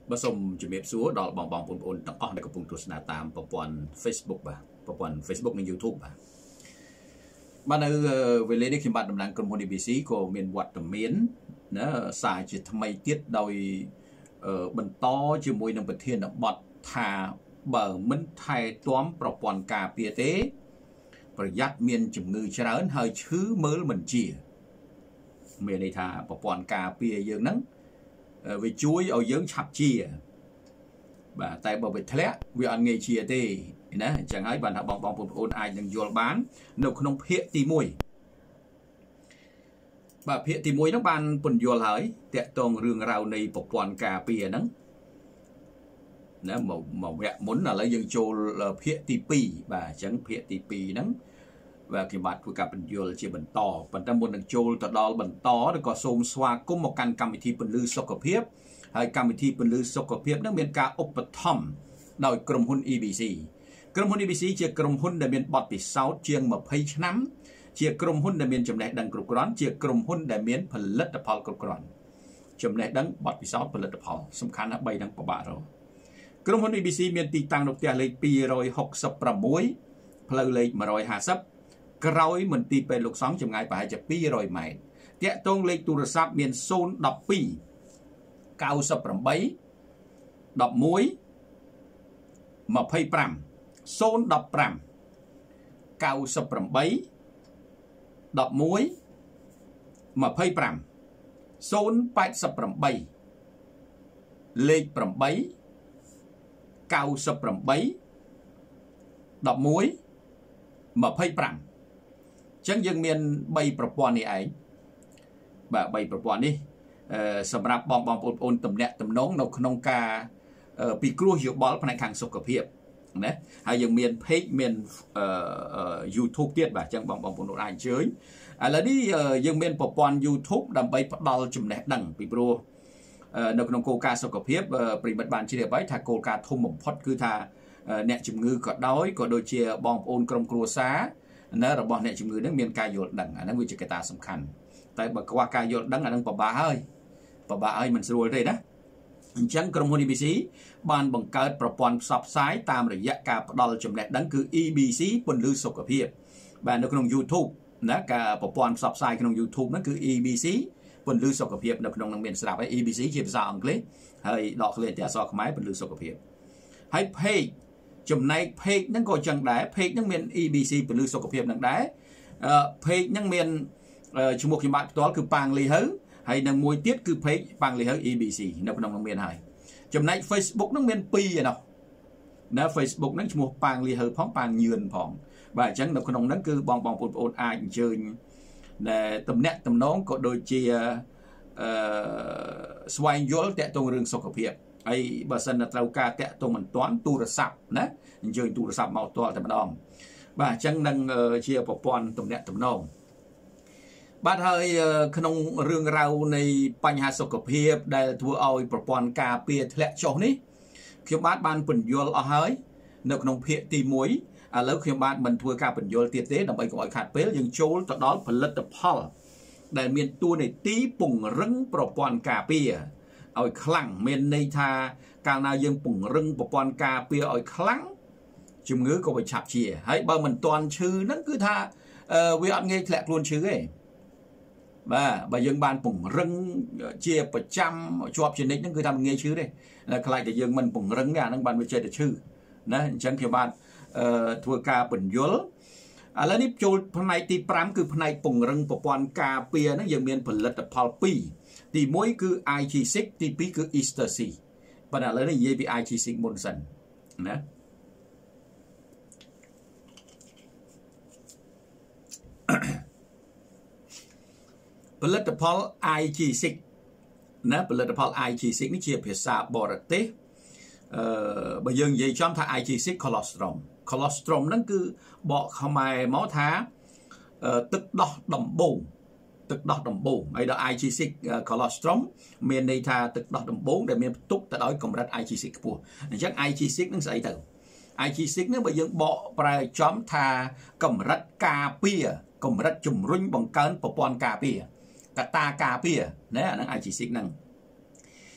Bà xong chuẩn bị xuống đó bong bong ôn tặng ở đây có vùng tuần tam bộ phận Facebook bà bộ phận Facebookនិង YouTube បាទនៅវេលានេះខ្ញុំបាទតំណាងក្រុមហ៊ុន ABC ក៏មានវត្តមានណាសារជាថ្មីទៀតដោយបន្តជាមួយនឹងប្រធានបទថាបើមិនថែទាំប្រព័ន្ធការពារទេប្រយ័ត្នមានជំងឺច្រើនហើយឈឺមើលមិនជាមានន័យថាប្រព័ន្ធការពារយើងហ្នឹងវាជួយឲ្យយើងឆាប់ជាបាទតែបើវាធ្លាក់វាអត់ងាយជាទេណាអញ្ចឹងហើយបានថាបងប្អូនអាចនឹងយល់បាននៅក្នុងភាគទី1បាទភាគទី1ហ្នឹងបានពន្យល់ហើយតាក់ទងរឿងរ៉ាវនៃប្រព័ន្ធការពារហ្នឹងណាមកវគ្គមុនឥឡូវយើងចូលភាគទី2បាទអញ្ចឹងភាគទី2ហ្នឹងបាទខ្ញុំបាទធ្វើការពន្យល់ជាបន្តប៉ុន្តែមុននឹងចូលទៅដល់បន្តក៏សូមស្វាគមន៍មកកាន់កម្មវិធីពន្លឺសុខភាពហើយកម្មវិធីពន្លឺសុខភាពហ្នឹងមានការឧបត្ថម្ភដោយក្រុមហ៊ុន EBC ក្រុមហ៊ុន EBC ជាក្រុមហ៊ុនដែលមានបទពិសោធន៍ជាង20ឆ្នាំជាក្រុមហ៊ុនដែលមានចំណេះដឹងគ្រប់គ្រាន់ជាក្រុមហ៊ុនដែលមានផលិតផលគ្រប់គ្រាន់ចំណេះដឹងបទពិសោធន៍ផលិតផលសំខាន់ណាស់3ហ្នឹងពិបាករកក្រុមហ៊ុន EBC មានទីតាំងនៅផ្ទះលេខ266ផ្លូវលេខ150ក្រោយមន្ទីរពេទ្យលោកសង្ឃចម្ងាយប្រហែលជា200ម៉ែត្រតាក់ទងលេខទូរស័ព្ទមាន012 98 11 25 015 98 11 25 088លេខ8 98 11 25ចឹងយើងមាន3ប្រព័ន្ធនេះឯងបាទ3ប្រព័ន្ធនេះសម្រាប់បងប្អូនតំណាក់តំណងនៅក្នុងការពិគ្រោះយោបល់ផ្នែកខាងសុខភាពណាហើយយើងមាន page មានYouTube ទៀតបាទចឹងបងប្អូនអាចអញ្ជើញឥឡូវនេះយើងមានប្រព័ន្ធ YouTube ដើម្បីផ្ដល់ចំណេះដឹងពីព្រោះនៅក្នុងគោលការណ៍សុខភាពប្រិមិត្តបានជ្រាបហើយថាគោលការណ៍ធំបំផុតគឺថាអ្នកជំងឺក៏ដោយក៏ដូចជាបងប្អូនក្រុមគ្រួសារណារបស់អ្នកជំងឺនឹងមានការយល់ដឹងអាហ្នឹងវាជាកត្តាសំខាន់តែបើខ្វះការយល់ដឹងអាហ្នឹងពិបាកហើយមិនស្រួលទេណាអញ្ចឹងក្រុមហ៊ុន EBC បានបង្កើតប្រព័ន្ធផ្សព្វផ្សាយតាមរយៈការផ្ដល់ចំណេះដឹងគឺ EBC ពន្លឺសុខភាពបាទនៅក្នុង YouTube ណាការប្រព័ន្ធផ្សព្វផ្សាយក្នុង YouTube ហ្នឹងគឺ EBC ពន្លឺសុខភាពនៅក្នុងនឹងមានស្រាប់ហើយ EBC ជាភាសាអង់គ្លេសហើយដកឃ្លាជាអក្សរខ្មែរពន្លឺសុខភាពហើយ page ចំណែក page ហ្នឹងក៏ចឹងដែរ page ហ្នឹងមាន EBC ពន្លឺសុខភាពហ្នឹងដែរpage ហ្នឹងមានឈ្មោះខ្ញុំបាទផ្ទាល់គឺប៉ាងលីហៅហើយនឹងមួយទៀតគឺ page ប៉ាងលីហៅ EBC នៅក្នុងនោះមានហើយចំណែក Facebook ហ្នឹងមាន2ឯណោះណា Facebook ហ្នឹងឈ្មោះប៉ាងលីហៅផងប៉ាងញឿនផងបាទអញ្ចឹងនៅក្នុងហ្នឹងគឺបងប្អូនអាចអញ្ជើញដែលតំណាក់តំណងក៏ដូចជាស្វែងយល់តាក់ទងរឿងសុខភាពហើយបើសិនតែត្រូវការតាក់ទងមិនទាន់ទូរស័ព្ទណាអញ្ជើញទូរស័ព្ទមកផ្ទាល់តែម្ដងបាទអញ្ចឹងនឹងជាប្រព័ន្ធតំណាក់តំណងបាទហើយក្នុងរឿងរ៉ាវនៃបញ្ហាសុខភាពដែលធ្វើឲ្យប្រព័ន្ធការពារធ្លាក់ចុះនេះខ្ញុំបានពន្យល់អស់ហើយនៅក្នុងភាគទី1ឥឡូវខ្ញុំបានមិនធ្វើការពន្យល់ទៀតទេដើម្បីកុំឲ្យខាតពេលយើងចូលទៅដល់ផលិតផលដែលមានតួនាទីពង្រឹងប្រព័ន្ធការពារឲ្យខ្លាំងមានន័យថាកាលណាយើងពង្រឹងប្រព័ន្ធការពារឲ្យខ្លាំងជំងឺក៏វាឆាប់ជាហើយបើមិនទាន់ឈឺហ្នឹងគឺថាវាអត់ងាយធ្លាក់ខ្លួនឈឺទេបាទបើយើងបានពង្រឹងជាប្រចាំជាប់ជានិច្ចហ្នឹងគឺថាមិនងាយឈឺទេខ្លាចតែយើងមិនពង្រឹងទេអាហ្នឹងបានវាចេះតែឈឺណាអញ្ចឹងខ្ញុំបានធ្វើការពន្យល់ឥឡូវនេះចូលផ្នែកទី5គឺផ្នែកពង្រឹងប្រព័ន្ធការពារហ្នឹងយើងមានផលិតផល2ទី1គឺ IG6 ទី2គឺ Easter C ប៉ុន្តែឥឡូវនេះនិយាយពី IG6 មុនសិនណាផលិតផល IG6 ណាផលិតផល IG6 នេះជាភាសាបរទេសបើយើងនិយាយចំថា IG6 colostrum ហ្នឹងគឺបកខ្មែរមកថាទឹកដោះដំបូងហើយដល់ IG6 colostrum មានន័យថាទឹកដោះដំបូងដែលមានផ្ទុកទៅដោយកម្រិត IG6 ខ្ពស់អញ្ចឹង IG6 នឹងស្អីទៅ IG6 នេះបើយើងបកប្រែចំថាកម្រិតការពារកម្រិតជំរុញបង្កើនប្រព័ន្ធការពារកត្តាការពារណាអានឹង IG6 ហ្នឹង អ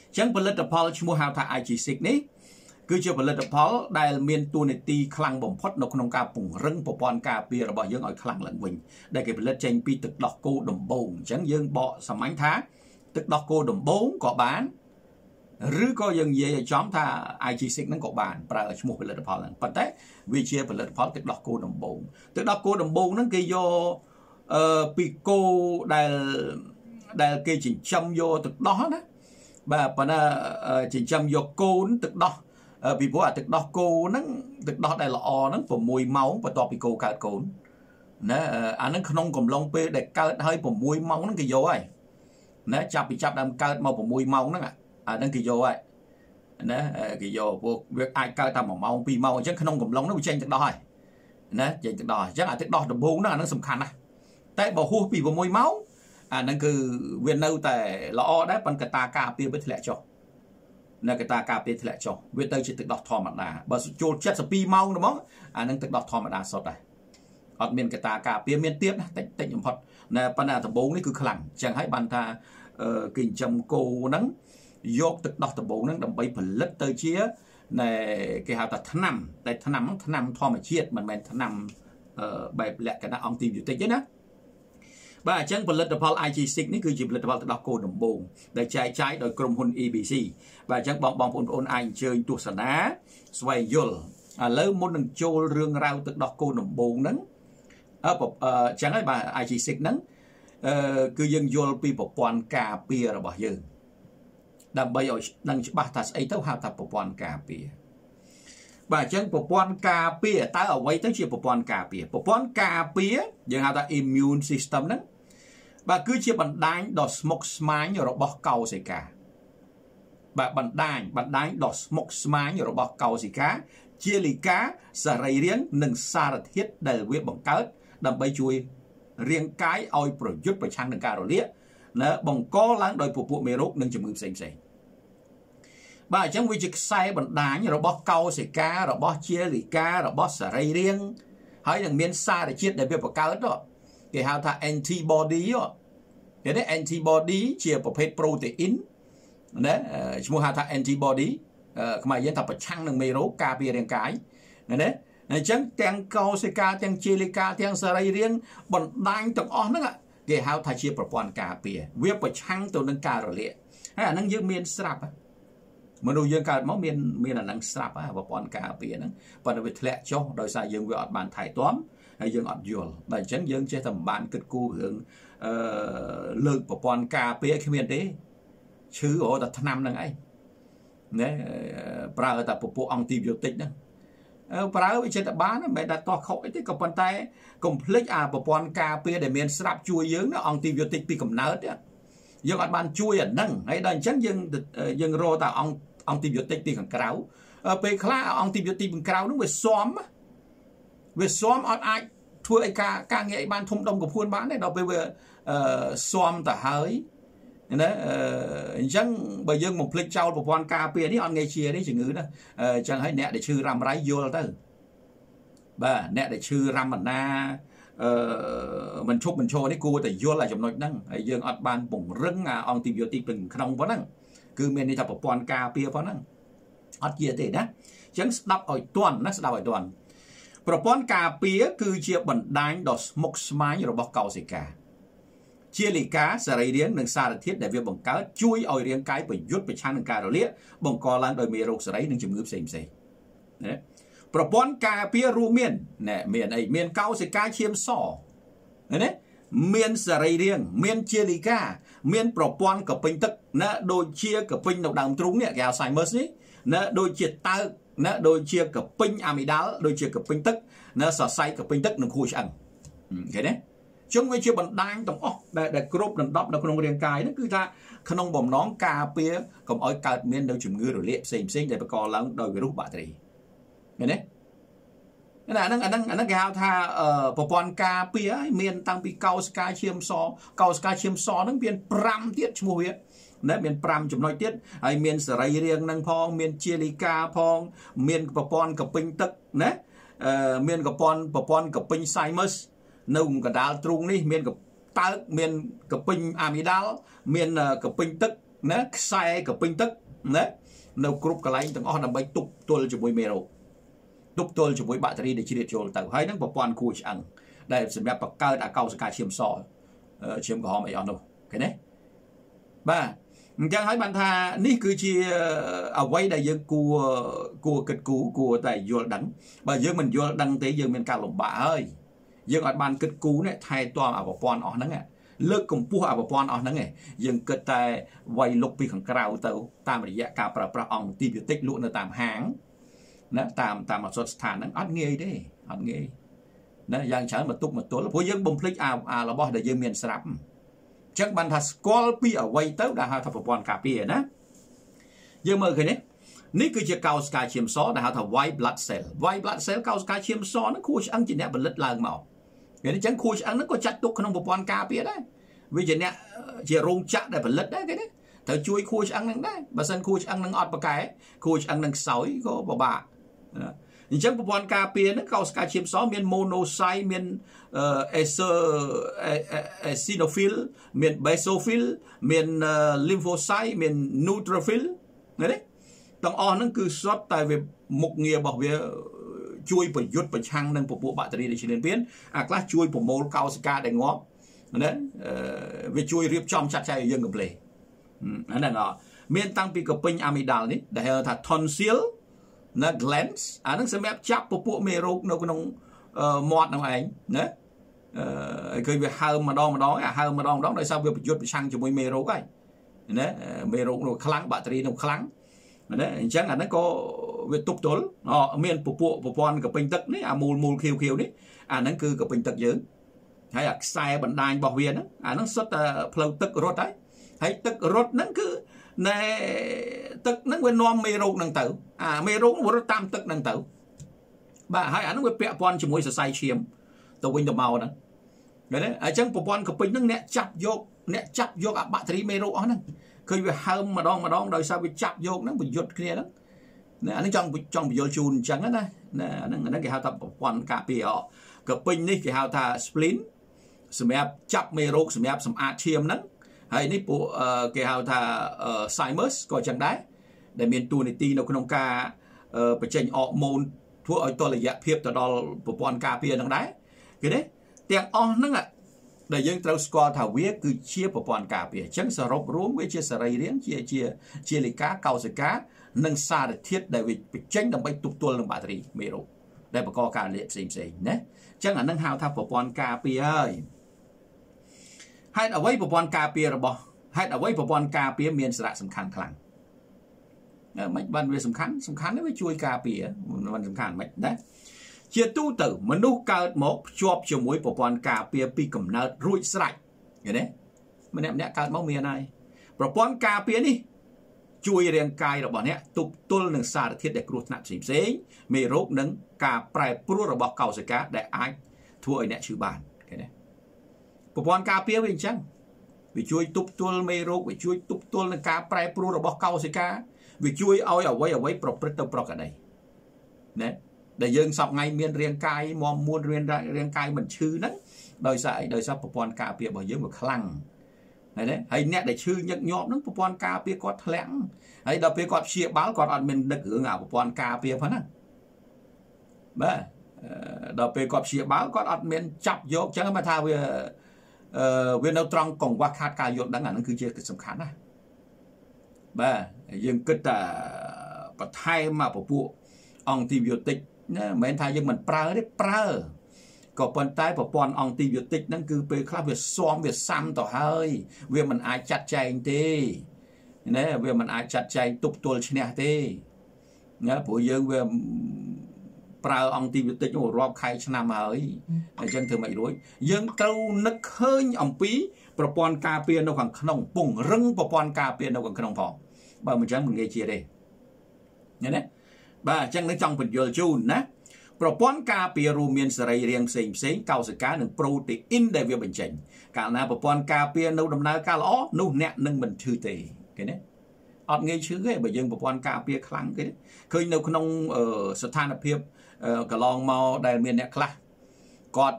chẳngផលិតផលឈ្មោះហៅថា IG6 នេះគឺជាផលិតផលដែលមានតួនាទីខ្លាំងបំផុតនៅក្នុងការពង្រឹងប្រព័ន្ធការពាររបស់យើងឲ្យខ្លាំងឡើងវិញដែលគេផលិតចេញពីទឹកដោះគោដំបូងអញ្ចឹងយើងបកសាមញ្ញថាទឹកដោះគោដំបូងក៏បានឬក៏យើងនិយាយឲ្យចំថា IG6 ហ្នឹងក៏បានប្រើឈ្មោះផលិតផលហ្នឹងប៉ុន្តែវាជាផលិតផលទឹកដោះគោដំបូងទឹកដោះគោដំបូងហ្នឹងគេយកពីគោដែលគេចិញ្ចឹមយកទឹកដោះណាបាទប៉ុន្តែចិញ្ចឹមយកកូនទឹកដោះពីព្រោះអាទឹកដោះគោហ្នឹងទឹកដោះដែលល្អហ្នឹង6ម៉ោងបន្ទាប់ពីគោកើតកូនណាអាហ្នឹងក្នុងកំឡុងពេលដែលកើតហើយ6ម៉ោងហ្នឹងគេយកហើយណាចាប់ដើមកើតមក6ម៉ោងហ្នឹងអាហ្នឹងគេយកហើយណាគេយកពួកវាអាចកើតតែ1ម៉ោង2ម៉ោងអញ្ចឹងក្នុងកំឡុងហ្នឹងវាចេញទឹកដោះហើយណាចេញទឹកដោះអញ្ចឹងអាទឹកដោះដំបូងហ្នឹងអាហ្នឹងសំខាន់ណាស់តែបើហួសពី6ម៉ោងអាហ្នឹងគឺវានៅតែល្អដែរប៉ុន្តែកត្តាការពារវាធ្លាក់ចុះនៅកត្តាការពារធ្លាក់ចុះវាទៅជាទឹកដោះធម្មតាបើចូល72ម៉ោងហ្មងអាហ្នឹងទឹកដោះធម្មតាសុទ្ធដែរអត់មានកត្តាការពារមានទៀតណាតិចបំផុតណាប៉ុន្តែដំបូងនេះគឺខ្លាំងអញ្ចឹងហើយបានថាគេចិញ្ចឹមគោហ្នឹងយកទឹកដោះដំបូងហ្នឹងដើម្បីផលិតទៅជាណែគេហៅថាថ្នាំតែថ្នាំធម្មជាតិមិនមែនថ្នាំបែបលក្ខណៈអង់ទីប៊ីយោទិកទេណាបាទអញ្ចឹងផលិតផល IG6 នេះគឺជាផលិតផលទឹកដោះគោដំបូងដែលចែកចាយដោយក្រុមហ៊ុន EBC បាទអញ្ចឹងបងប្អូនអាចអញ្ជើញទស្សនាស្វែងយល់ឥឡូវមុននឹងចូលរឿងរ៉ាវទឹកដោះគោដំបូងហ្នឹងអញ្ចឹងហើយបាទ IG6 ហ្នឹងគឺយើងយល់ពីប្រព័ន្ធការពាររបស់យើងដើម្បីឲ្យដឹងច្បាស់ថាស្អីទៅហៅថាប្រព័ន្ធការពារបាទអញ្ចឹងប្រព័ន្ធការពារតើអ្វីទៅជាប្រព័ន្ធការពារប្រព័ន្ធការពារយើងហៅថា immune system ហ្នឹងបាទគឺជាបណ្ដាញដ៏ស្មុគស្មាញរបស់កោសិកាបាទបណ្ដាញដ៏ស្មុគស្មាញរបស់កោសិកាជាលិកាសរីរាង្គនិងសារធាតុដែលវាបង្កើតដើម្បីជួយរាងកាយឲ្យប្រយុទ្ធប្រឆាំងនឹងការរលាកណាបង្កឡើងដោយពពួកមេរោគនិងជំងឺផ្សេងបាទអញ្ចឹងវាជាខ្សែបណ្ដាញរបស់កោសិការបស់ជាលិការបស់សរីរាង្គហើយនឹងមានសារជាតិដែលវាបង្កើតគេហៅថា antibody គេនេះ antibody ជាប្រភេទ protein ណាឈ្មោះហៅថា antibody ខ្មែរយើងថាប្រឆាំងនឹងមេរោគការពាររាងកាយណាអញ្ចឹងទាំងកោសិកាទាំងជាលិកាទាំងសរីរាង្គបណ្ដាញទាំងអស់ហ្នឹងគេហៅថាជាប្រព័ន្ធការពារវាប្រឆាំងទៅនឹងការរលាកហើយអាហ្នឹងយើងមានស្រាប់មនុស្សយើងកើតមកមានអាហ្នឹងស្រាប់ប្រព័ន្ធការពារហ្នឹងប៉ុន្តែវាធ្លាក់ចុះដោយសារយើងវាអត់បានថែទាំហើយយើងអត់យល់តែអញ្ចឹងយើងចេះតែមិនបានគិតគូររឿងលើកប្រព័ន្ធការពារគ្មានទេឈឺតែថ្នាំហ្នឹងឯងណាប្រើតែពពួកអង់ទីប៊ីយោទិកហ្នឹងប្រើវាចិត្តបានមិនមែនតែតោះខុសអីទេក៏ប៉ុន្តែកុំភ្លេចអាប្រព័ន្ធការពារដែលមានស្រាប់ជួយយើងណាអង់ទីប៊ីយោទិកពីកំណើតយើងអត់បានជួយអាហ្នឹងហើយដល់អញ្ចឹងយើងរកតែអង់ទីប៊ីយោទិកពីខាងក្រៅពេលខ្លះអង់ទីប៊ីយោទិកពីក្រៅហ្នឹងវាស៊ាំអត់អាចធ្វើឲ្យការងារឲ្យបានធំដុំកំភួនបានទេដល់ពេលវាស៊ាំទៅហើយណាអញ្ចឹងបើយើងបំភ្លេចចោលប្រព័ន្ធការពារនេះអត់ងាយជាទេជំងឺណាអញ្ចឹងហើយអ្នកដែលឈឺរ៉ាំរ៉ៃយល់ទៅបាទអ្នកដែលឈឺរ៉ាំបណ្ណាមិនឈប់មិនឈរនេះគួរតែយល់អាចំណុចហ្នឹងហើយយើងអត់បានពង្រឹងអង់ទីប៊ីយោទិកពីក្នុងប៉ុណ្ណឹងគឺមានន័យថាប្រព័ន្ធការពារប៉ុណ្ណឹងអត់ជាទេណាអញ្ចឹងស្ដាប់ឲ្យទាន់ណាស្ដាប់ឲ្យទាន់ប្រព័ន្ធការពារគឺជាបណ្ដាញដ៏ស្មុគស្មាញរបស់កោសិកាជាលិកាសរីរាង្គនិងសារធាតុដែលវាបង្កើតជួយឲ្យរាងកាយប្រយុទ្ធប្រឆាំងនឹងការរលាកបង្កឡើងដោយមេរោគសរីនិងជំងឺផ្សេងណាប្រព័ន្ធការពាររួមមានកោសិកាឈាមសណាមានសរីរាង្គមានជាលិកាមានប្រព័ន្ធកពិញទឹកណាដូចជាកពិញនៅដើមទ្រូងនេះគេហៅ Alzheimer នេះណាដូចជាតើណាដូចជាកពិញអាមីដាល់ដូចជាកពិញទឹកណាសរសៃកពិញទឹកនិងខួរឆ្អឹងឃើញទេជុំវាជាបណ្ដាញទាំងអស់ដែលគ្រប់ដណ្ដប់នៅក្នុងរាងកាយហ្នឹងគឺថាក្នុងបំណងការពារកុំឲ្យកើតមាននៅជំងឺរលាកផ្សេងដែលបង្កឡើងដោយវីរុសបាក់តេរីឃើញទេអាហ្នឹងគេហៅថាប្រព័ន្ធការពារឲ្យមានតាំងពីកោសិកាឈាមសហ្នឹងមាន5ទៀតឈ្មោះវាណាមាន5ចំណុចទៀតហើយមានសរីរាង្គនឹងផងមានជាលិកាផងមានប្រព័ន្ធកពិញទឹកណាមានប្រព័ន្ធកពិញ Alzheimer នៅកណ្ដាលទ្រូងនេះមានកតើកមានកពិញអាមីដាល់មានកពិញទឹក nè sai của pin tức nè nấu cướp cái lạnh từng ở nằm bay tục tuôn cho mùi mèo tục tuôn cho mùi battery để chi để cho tàu hay nó bảo quan cùi ăn đây sẽ mẹ bậc cao đã cao sẽ cả chiêm sò chiêm của họ mày ăn đâu cái này ba chẳng hỏi bạn tha ní cứ chi ở quay đại dương của kịch cũ của tại vô đắng và dương mình vô đắng tới dương mình cả lồng bả ơi dương ở bàn kịch cũ này thay toàn ở bọn họ nắng lướt cùng pua ở bọn họ nắng dương kịch tại quay lục bị khẳng cào tàu tam rỉ cả pra ong ti biểu tích luôn ở tam háng nó tam một số thản nắng ăn nghề đấy ăn nghề nó giang chán mà túc một tối là phối dương bùng phích là bỏ để dương miền sạp chắc bạn thật Scorpio ở quay tới đã hạ thập bọn cà phê nè dương mơ cái này ní cứ chỉ cao sky chiêm xó đã hạ thập white blood cell cao sky chiêm xó nó khui ăn chỉ nè bật lật lần màu cái này chẳng khui ăn nó có chặt tục không một bọn cà phê đấy vì chỉ nè chỉ rung chặt để bật lật đấy cái đấy thời chui khui ăn năng đấy bà sân khui ăn năng ọt bà cái khui ăn năng sói có bà chẳng bộ phận cà phê nó cao sky chiêm xó miền monocyte miền eosinophil miền basophil miền lymphocyte miền neutrophil đấy tầng o nó cứ sót tại về mục nghĩa bảo vệ chui bởi yuột bởi chăng nâng bộ battery để trên biến class chui của mol cao sky để ngó đấy về chui riệp trong chặt chạy dương gặp lề đấy là miền tăng bị cặp pin amidal đấy để thà tonsil nó glands nó sẽ mép chắp bộ mê rô nó còn mọt nào anh đấy khi việc hơi mà đó hơi mà đó tại sao việc bị chuột bị sang cho môi mê rô cái đấy mê rô nó kháng battery nó kháng đấy chắc là nó có việc tục tối miền bộ con cái bình tật đấy mùl khiêu đấy nó cứ cái bình tật dữ hay là sai bản đai bảo viên đó nó xuất flow tức rốt đấy hay tức rốt nó cứ này tức nó quên nom mê rô năng tử mê rô nó tam tức năng tử bà hai nó quên bẹ pon chỉ môi sai chiếm tàu quên tàu màu đó đấy ở trong bộ pon của pin nó nẹt chắp vô battery mê rô nó khi bị hâm mà đong đời sao bị chắp vô nó bị giật kia đó nó trong bị vô chun chẳng đó nó cái hao tập pon cà phê họ cái pin này cái hao ta splint sầm chắp mê rô sầm chiếm nó hay ní bộ cái hào thà Simus coi chẳng đấy để miền tu này ti nó không ca phải tranh họ môn thua ở tôi là dạ phiệp từ đó bộ bọn cà phê đằng đấy cái đấy tiếng on nó ạ để dân trâu score thảo viết cứ chia bộ bọn cà phê chẳng sợ rộp rúm với chia sợi riêng chia lấy cá cầu sợi cá nâng xa để thiết để vì tranh đồng bay tục tuôn lên battery mê rô đây bà co cả liệp xìm nhé chẳng là nâng hào thà bộ bọn cà phê ơi hay ở với bộ phận cà phê rồi bỏ hay ở với bộ phận cà phê miền sạ sầm khăn khăn mấy bạn về sầm khăn đấy với chui cà phêมันสำคัญmấy đấy chia tu tử mình nuôi cào một chọp cho mỗi bộ phận cà phê pi cầm nợ rủi sạch vậy đấy mình em nè cào máu miền này bộ phận cà phê đi chui riêng cài rồi bỏ nè tục tuôn nâng xa thiết để cột nạp xìm xế mê rốt nâng cà prai pru rồi bỏ cầu sợi cá để ai thua ở nè chữ bàn cái này bộ phận cà phê bên trong vì chui tục tuôn mê rốt vì chui tục tuôn nâng cà prai pru rồi bỏ cầu sợi cá vì chui ao ở quay pro cả đây đấy để dân sọc ngay miền riêng cài mòn muôn riêng cài mình chư nấng đời sao bộ phận cà phê bởi dưới một khăn đấy hay nè để chư nhật nhọm nó bộ phận cà phê có lẽng hay đợt phê có chia báo còn ăn mình được hưởng bộ phận cà phê phấn đấy đợt phê có chia báo còn ăn mình chọc vô chẳng mà thao về đâu trong còn qua khát cà vô đáng là nó cứ chia cái sầm khán này bà dân kết và thay mà bộ antibiotic mấy thay dân mình pra có phần tay bộ phận antibiotic nó cứ về khác về xóm về xăm tỏ hơi về mình ai chặt chạy thế nè về mình ai chặt chạy tục tuần nè thế nhớ bộ dân về pra antibiotic nó rộp khai năm hơi dân thường mày đối dân trâu nức hơi ông pí bộ phận cà phê nó khoảng nông bùng rưng bộ phận cà phê nó khoảng nông phò bà mình chẳng mình nghe chia đây nhớ đấy bà chẳng nó trong phần giờ chun nè bộ phận cà phê rùa miên sợi riêng xém cao sợi cá nâng protein để việc bệnh chỉnh cả là bộ phận cà phê nấu đầm ná cá lõ nấu nẹt nâng mình thư tề cái đấy ọt nghe chứ cái bởi dân bộ phận cà phê kháng cái đấy khơi nấu nông ở sát than phiệp cả long màu đại miền nẹt khá còn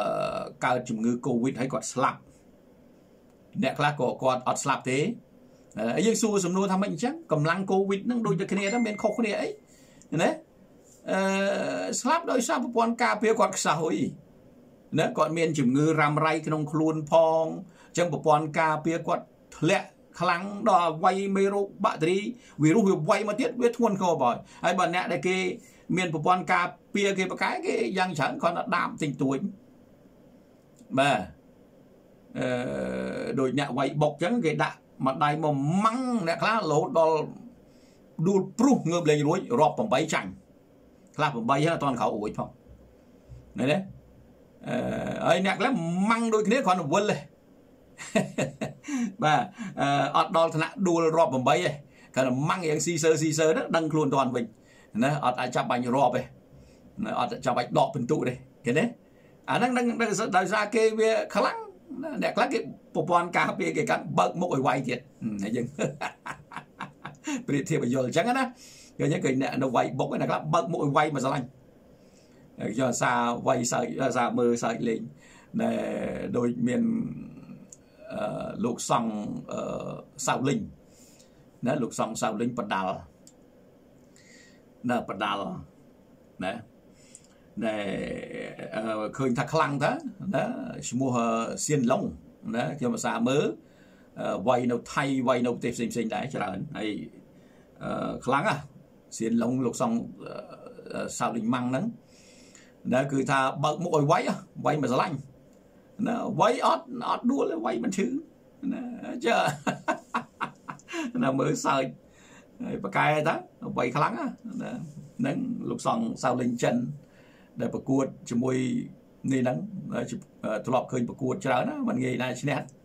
cao chủng ngư covid hay còn slap nẹt khá có còn ọt slap thế dương xua sầm nua tham mình chắc cầm lăng covid nó đôi cho cái này đó bên khóc cái này ấy đấy slap đôi sao bọn cà phê quạt xã hội nữa còn miền chủng ngư ram ray trong khuôn phong trong bọn cà phê quạt lẹ kháng đò vay mero battery virus vay mà tiết biết thuần khô bỏi ai bọn nè đây cái miền bọn cà phê cái giang chẳng còn là đạm tình tuổi mà đôi nhẹ vay bọc trắng cái đạm mà đây mà măng nè khá lỗ đo đu pru ngược lên núi rọp bằng bay chảnh là bằng bay là toàn khẩu ủi phong này đấy ấy nè lắm măng đôi cái còn vươn lên và ọt đo thằng đu rọp bằng bay ấy cái là măng yang si sơ đó đăng luôn toàn mình nè ọt ai chạm bánh rọp ấy ọt chạm bánh đọ bình tụ đây cái đấy đang ra cái về khá lắm đẹp lắm cái bộ quan cà phê cái cạnh bận một quay thiệt này dừng thiệt bây giờ chẳng á cái nhớ cái nè nó quay bốc cái này là bận một quay mà sao anh cho xa quay sợi ra mơ sợi lên để đôi miền lục song sao linh nè lục song sao linh bật đào nè bật đào nè để khơi thắc lăng đó mua xiên lông đó cho mà xa mớ vay nấu thay vay nấu tép xinh đấy cho là này lăng à xiên lông lục xong sao linh măng nắng đó cứ tha bật một ôi vay mà lạnh nó vay ót đua là vay mình chứ chưa là mới sợi và cái đó vay lăng á nắng lục xong sao linh chân để bậc cuột chỉ môi nghề nắng tôi lọp khơi bậc cuột cho đó mình nghề này chỉ nét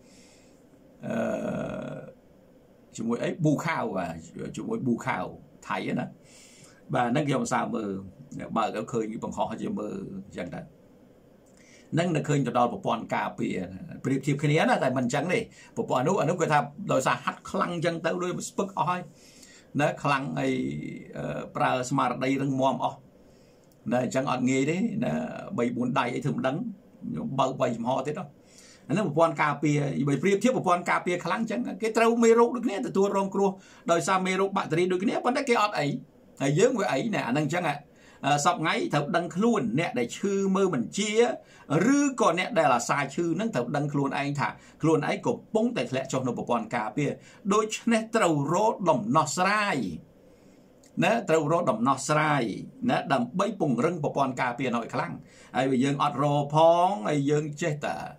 chỉ môi ấy bu khao và chỉ môi bu khao thấy đó và nâng dòng sao mờ bờ cái khơi như bằng họ chỉ mờ chẳng hạn nâng là khơi cho đó một bọn cà phê priệp thiệp cái này tại mình chẳng này một bọn nó người ta đòi xa hắt khăng chân tới đôi bức oi nó khăng ấy pra smart đây rừng mòm này chẳng ọt nghề đấy là bảy bốn đại ấy thường đắng bao bảy họ thế đó nó một con cà phê bởi priệp thiệp một con cà phê kháng chẳng cái trâu mê rô được nè từ tua rong cua đòi sao mê rô battery được nè vẫn đấy cái ọt ấy hay dưới người ấy nè năng chẳng ạ sọc ngay thật đăng luôn nè để chư mơ mình chia rư còn nè đây là sai chư nâng thật đăng luôn anh thả luôn ấy cổ bông tại lẽ cho nó một con cà phê đôi nè trâu rô đồng nọ sai nè trâu rô đồng nọ sai nè đầm bấy bùng rưng một con cà phê nội khăn ai bây giờ ọt rô phong ai dương chết à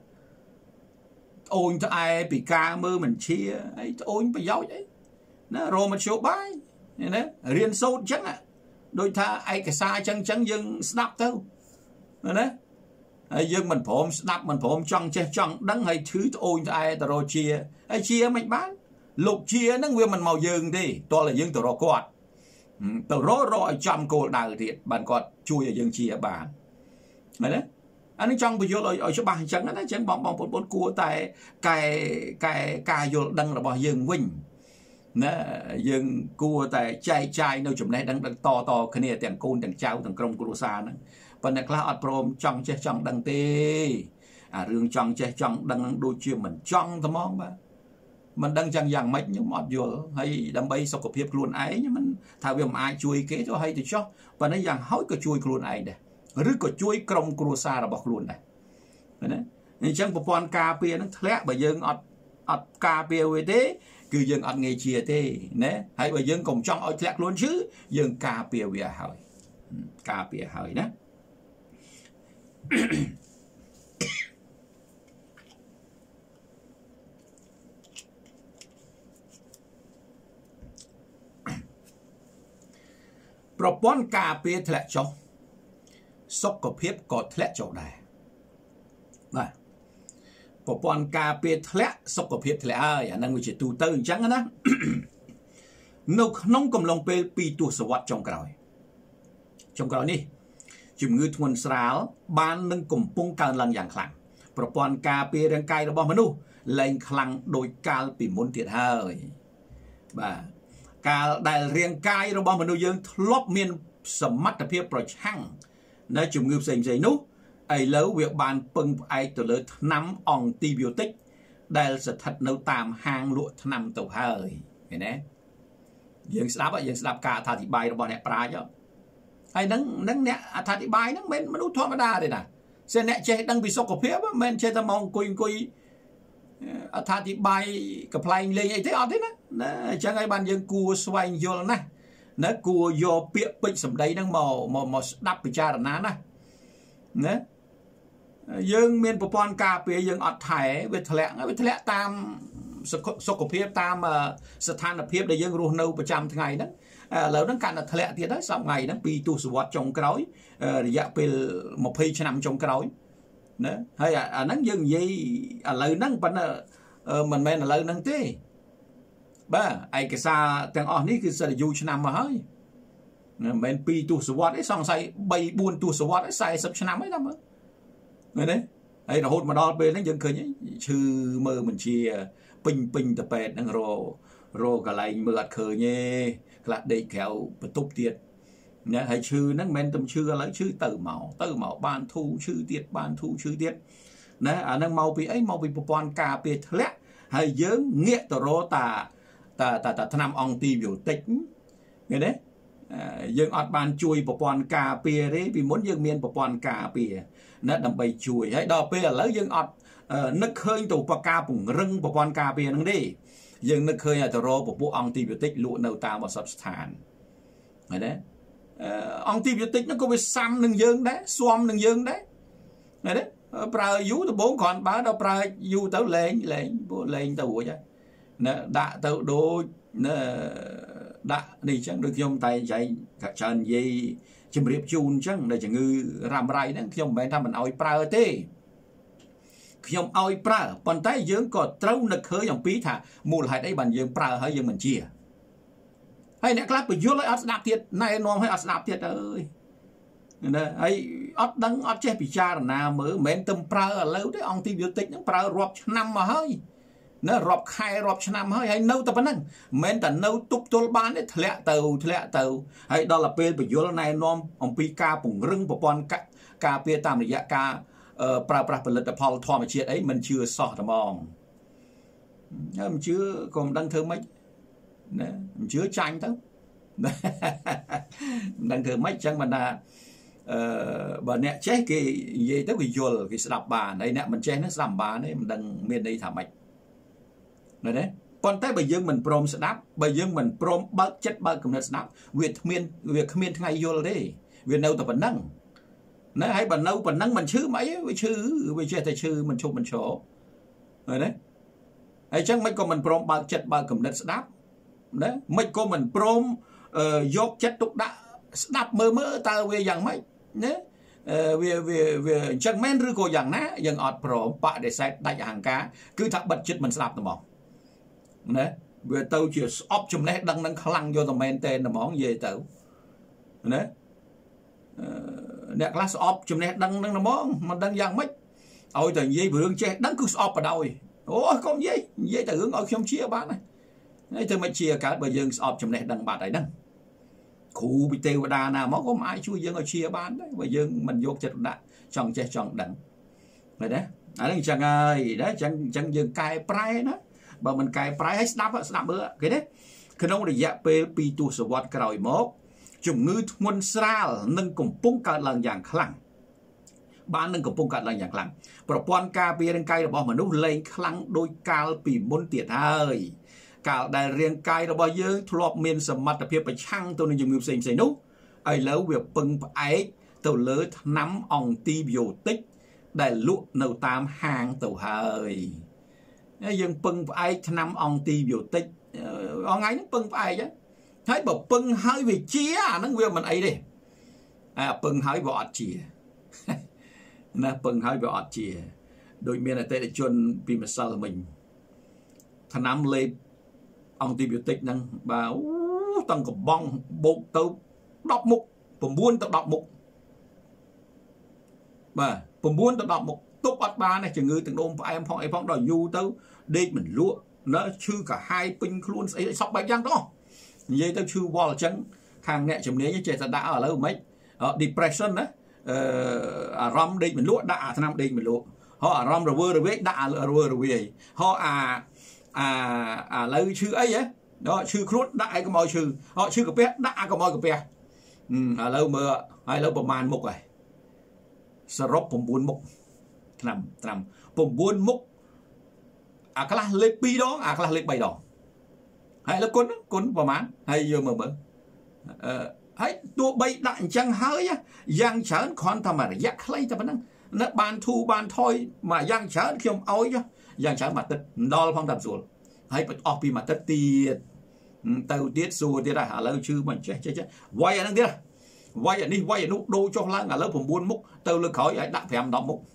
ôn cho ai bị ca mơ mình chia ấy ôn phải giỏi đấy nè rô mà chiếu bài nè riêng sâu chắc à đôi tha ai cái sai chân chân dương snap đâu nè dương mình phồm snap mình phồm chọn che chọn đắng hay thứ ôn cho ai tao chia ai chia mình bán lục chia nó nguyên mình màu dương đi to là dương tao rô quạt tao rồi chọn cô đào thiệt bạn quạt chui ở dương chia bàn đấy anh trong bây giờ ở chỗ bàn chẳng nó chẳng bong bốn cua tại cái vô đăng là bỏ dương vinh nè dương cua tại chai nơi chụp này đang to cái này tiền côn tiền trao tiền công cua xa nữa và này là prom trong che trong đăng tê rương trong che trong đăng đôi chia mình trong tao mong ba mình đang chẳng dạng mấy nhưng mà vừa hay đâm bay sau cuộc hiệp luôn ấy nhưng mình thà vì ai chui kế cho hay thì cho và nó dạng hỏi cái chui luôn ấy đây rất có chui công cua xa là bọc luôn này nên chẳng một con cà phê nó thét bởi dương ọt cà phê về thế cứ dương ọt nghề chia thế nè hay bởi dương cùng trong ọt thét luôn chứ dương cà phê về hỏi nèประป้อนกาเปียทะเลจอสกเพียบกอทะเลจอได้นะประป้อนกาเปียทะเลสกเพียบทะเลอย่างนั้นวิจิตรตูเตอร์จังนะนกน้องกำลังไปปีตัวสวัสดิ์จงกรอยนี่จุ่มเงือทวนสาวบ้านนึงกลุ่มปุ้งการลังอย่างคลังประป้อนกาเปียร่างกายระบอบมนุษย์แรงคลังโดยการปีมนเทียดเฮ้ยบ่าการได้เรียงกายเราบอกมันดูยังทลบเมียนสมัติเพียบประชังในจุ่มเงือบเสียงใจนุไอ้เลี้ยวเวียบานปึงไอ้ตัวเลือดน้ำอ่องตีบิโอติกដែលស្ថិតនៅតាមហាងលក់ថ្នាំទៅហើយឃើញទេយើងស្ដាប់ការអត្ថាធិប្បាយរបស់អ្នកប្រាជ្ញហើយនឹងអ្នកអត្ថាធិប្បាយហ្នឹងមិនមនុស្សធម្មតាទេណាសិនអ្នកចេះដឹងពីសុខភាពមិនចេះតែមកអង្គុយអត្ថាធិប្បាយកប្លែងលេងអីទេអត់ទេណាអញ្ចឹងហើយបានយើងគួរស្វែងយល់ណាគួរយកពាក្យពេចន៍សម្ដីហ្នឹងមកស្ដាប់ពិចារណាណាយើងមានប្រព័ន្ធការពារយើងអត់ថែវាធ្លាក់តាមសុខភាពតាមស្ថានភាពដែលយើងរស់នៅប្រចាំថ្ងៃហ្នឹងឥឡូវហ្នឹងកាន់តែធ្លាក់ទៀតហើយសប្តាហ៍ហ្នឹងពីទសវត្សរ៍ចុងក្រោយរយៈពេល20ឆ្នាំចុងក្រោយណាហើយអាហ្នឹងយើងនិយាយឥឡូវហ្នឹងប៉ុន្តែមិនមែនឥឡូវហ្នឹងទេបាទឯកសារទាំងអស់នេះគឺសិតយូរឆ្នាំមកហើយមិនមែន2ទសវត្សរ៍ទេសង្ស័យ3 4ទសវត្សរ៍40ឆ្នាំហើយតាមមើលឃើញទេហើយរហូតមកដល់ពេលហ្នឹងយើងឃើញឈឺមើលមិនជាពេញទៅពេទ្យហ្នឹងរកកន្លែងមើលអត់ឃើញទេខ្លះដេកក្រៅបន្ទប់ទៀតណាហើយឈឺហ្នឹងមិនមែនតែឈឺឥឡូវឈឺទៅមកបានធូរឈឺទៀតបានធូរឈឺទៀតណាអាហ្នឹងមកពីអីមកពីប្រព័ន្ធការពារធ្លាក់ហើយយើងងាកទៅរកតាថ្នាំអង់ទីប៊ីយោទិកឃើញទេយើងអត់បានជួយប្រព័ន្ធការពារទេពីមុនយើងមានប្រព័ន្ធការពារណាដើម្បីជួយហើយដល់ពេលឥឡូវយើងអត់នឹកឃើញទៅប្រការពង្រឹងប្រព័ន្ធការពារហ្នឹងទេយើងនឹកឃើញទៅរកពពួកអង់ទីប៊ីយោទិកលក់នៅតាមឱសថស្ថានឃើញទេអង់ទីប៊ីយោទិកហ្នឹងក៏វាស៊ាំនឹងយើងដែរស៊ាំនឹងយើងដែរឃើញទេប្រើយូរដំបូងគ្រាន់បើដល់ប្រើយូរទៅលែងទៅរួចហើយណាដាក់ទៅដូចណាដាក់នេះអញ្ចឹងដូចខ្ញុំតែចែកច្រើននិយាយជំរាបជូនអញ្ចឹងដែលជំងឺរ៉ាំរ៉ៃហ្នឹងខ្ញុំមិនមែនថាមិនអោយប្រើទេខ្ញុំអោយប្រើប៉ុន្តែយើងក៏ត្រូវនឹកឃើញអំពីថាមូលហេតុអីបានយើងប្រើហើយយើងមិនជាហើយអ្នកខ្លះបញ្យល់ឲ្យអត់ស្ដាប់ទៀតណែនាំឲ្យអត់ស្ដាប់ទៀតអើយណាហើយអត់ដឹងអត់ចេះពិចារណាមើលមិនមែនទៅប្រើឥឡូវទេអង់ទីប៊ីយោទិកហ្នឹងប្រើរាប់ឆ្នាំមកហើយណារាប់ខែរាប់ឆ្នាំហើយនៅតែប៉ុណ្្នឹងមិនមែនតែនៅទប់ទល់បានទេធ្លាក់ទៅហើយដល់ទៅពេលបញ្យល់ណែនាំអំពីការពង្រឹងប្រព័ន្ធការពារតាមរយៈការប្រើប្រាស់ផលិតផលធម្មជាតិអីមិនជឿសោះតែហ្មងហើយមិនជឿក៏មិនដឹងធ្វើម៉េចណាមិនជឿចាញ់ទៅមិនដឹងធ្វើម៉េចចឹងមិនថាបើអ្នកចេះគេនិយាយទៅគេយល់គេស្ដាប់បានហើយអ្នកមិនចេះហ្នឹងស្ដាប់បានទេមិនដឹងមានន័យថាម៉េចណាទេប៉ុន្តែបើយើងមិនព្រមស្ដាប់បើយើងមិនព្រមបើកចិត្តបើកគំនិតស្ដាប់វាគ្មានថ្ងៃយល់ទេវានៅតែប៉ុណ្ណឹងណាហើយបើនៅប៉ុណ្ណឹងមិនឈឺមិនអីវាចេះតែឈឺមិនឈប់មិនឈរឃើញទេហើយចឹងមិនក៏មិនព្រមបើកចិត្តបើកគំនិតស្ដាប់ណាមិនក៏មិនព្រមយកចិត្តទុកដាក់ស្ដាប់មើលតើវាយ៉ាងម៉េចណាវាអញ្ចឹងមែនឬក៏យ៉ាងណាយើងអត់ព្រមបដិសេធដាច់អហង្ការគឺថាបិទចិត្តមិនស្ដាប់តែហ្មងណាវាទៅជាស្អប់ចំណេះដឹងនឹងខ្លាំងយកតែមែនតែហ្មងនិយាយទៅណាអ្នកខ្លះស្អប់ចំណេះដឹងនឹងហ្មងមិនដឹងយ៉ាងម៉េចឲ្យតែនិយាយរឿងចេះដឹងគឺស្អប់បដ ாய் អូកុំនិយាយតែរឿងឲ្យខ្ញុំជាបានហើយធ្វើមិនជាកើតបើយើងស្អប់ចំណេះដឹងបាត់ហើយហ្នឹងគ្រូពីទេវតាណាមកក៏មិនអាចជួយយើងឲ្យជាបានដែរបើយើងមិនយកចិត្តទុកដាក់ចង់ចេះចង់ដឹងឃើញទេអានេះអញ្ចឹងហើយដែរអញ្ចឹងយើងកែប្រែណាបើមិនកែប្រែឲ្យស្ដាប់មើលឃើញទេក្នុងរយៈពេល2ទសវត្សរ៍ក្រោយមកជំងឺធ្ងន់ស្រាលនឹងកំពុងកើតឡើងយ៉ាងខ្លាំងប្រព័ន្ធការពាររាងកាយរបស់មនុស្សលែងខ្លាំងដោយកាលពីមុនទៀតហើយកាលដែលរាងកាយរបស់យើងធ្លាប់មានសមត្ថភាពប្រឆាំងទៅនឹងជំងឺផ្សេងនោះឥឡូវវាពឹងផ្អែកទៅលើថ្នាំអង់ទីប៊ីយោទិកដែលលក់នៅតាមហាងទៅហើយយើងពឹងផ្អែកថ្នាំអង់ទីប៊ីយោទិកថ្ងៃនេះពឹងផ្អែកហើយបើពឹងហើយវាជាអាហ្នឹងវាមិនអីទេពឹងហើយវាអត់ជាណាពឹងហើយវាអត់ជាដូចមានអតិថិជនពីម្សិលមិញថ្នាំលេបអង់ទីប៊ីយោទិកហ្នឹងបាទតាំងកំបងបូកទៅ10មុខ9ទៅ10មុខបាទ9ទៅ10មុខទុកអត់បានទេជំងឺទាំងដុំផ្អែមផងអីផងដល់យូរទៅដេកមិនលក់ណាឈឺកាហាយពេញខ្លួនស្អីសពបែបយ៉ាងទាំងអស់និយាយទៅឈឺវល់អញ្ចឹងខាងអ្នកជំនាញចេះតែដាក់ឥឡូវមិន depression ណាអារម្មណ៍ដេកមិនលក់ដាក់អាថ្នាំដេកមិនលក់ họ rom rồi với đã rồi với họ lấy chữ ấy đó chữ khuất đại có mọi chữ họ chữ cái pet đã có mọi cái pet lâu mưa hay lâuประมาณ mục nàyสรุปผมบุญมุกทำผมบุญมุกคลาเล็กปีดองคลาเล็กใบดองให้แล้วคนประมาณให้เยอะมือให้ตัวใบด่างจังเฮ้ยยังเฉินคอนทำอะไรยักษ์ใครจะมานั่งนักบานทูบานทอยมายังเฉินเขียมเอายังเฉินมาติดดอลพังดับส่วนให้ไปออกปีมาติดตีเต่าเตี้ยส่วนที่ได้หาแล้วชื่อมันเจ๊ไว้อันนั้นเดียวไว้อันนี้ไว้อันนู้นดูช่องล่างแล้วผมบุญมุกเต่าเลือกเขาไอ้ดักแผมดอกมุก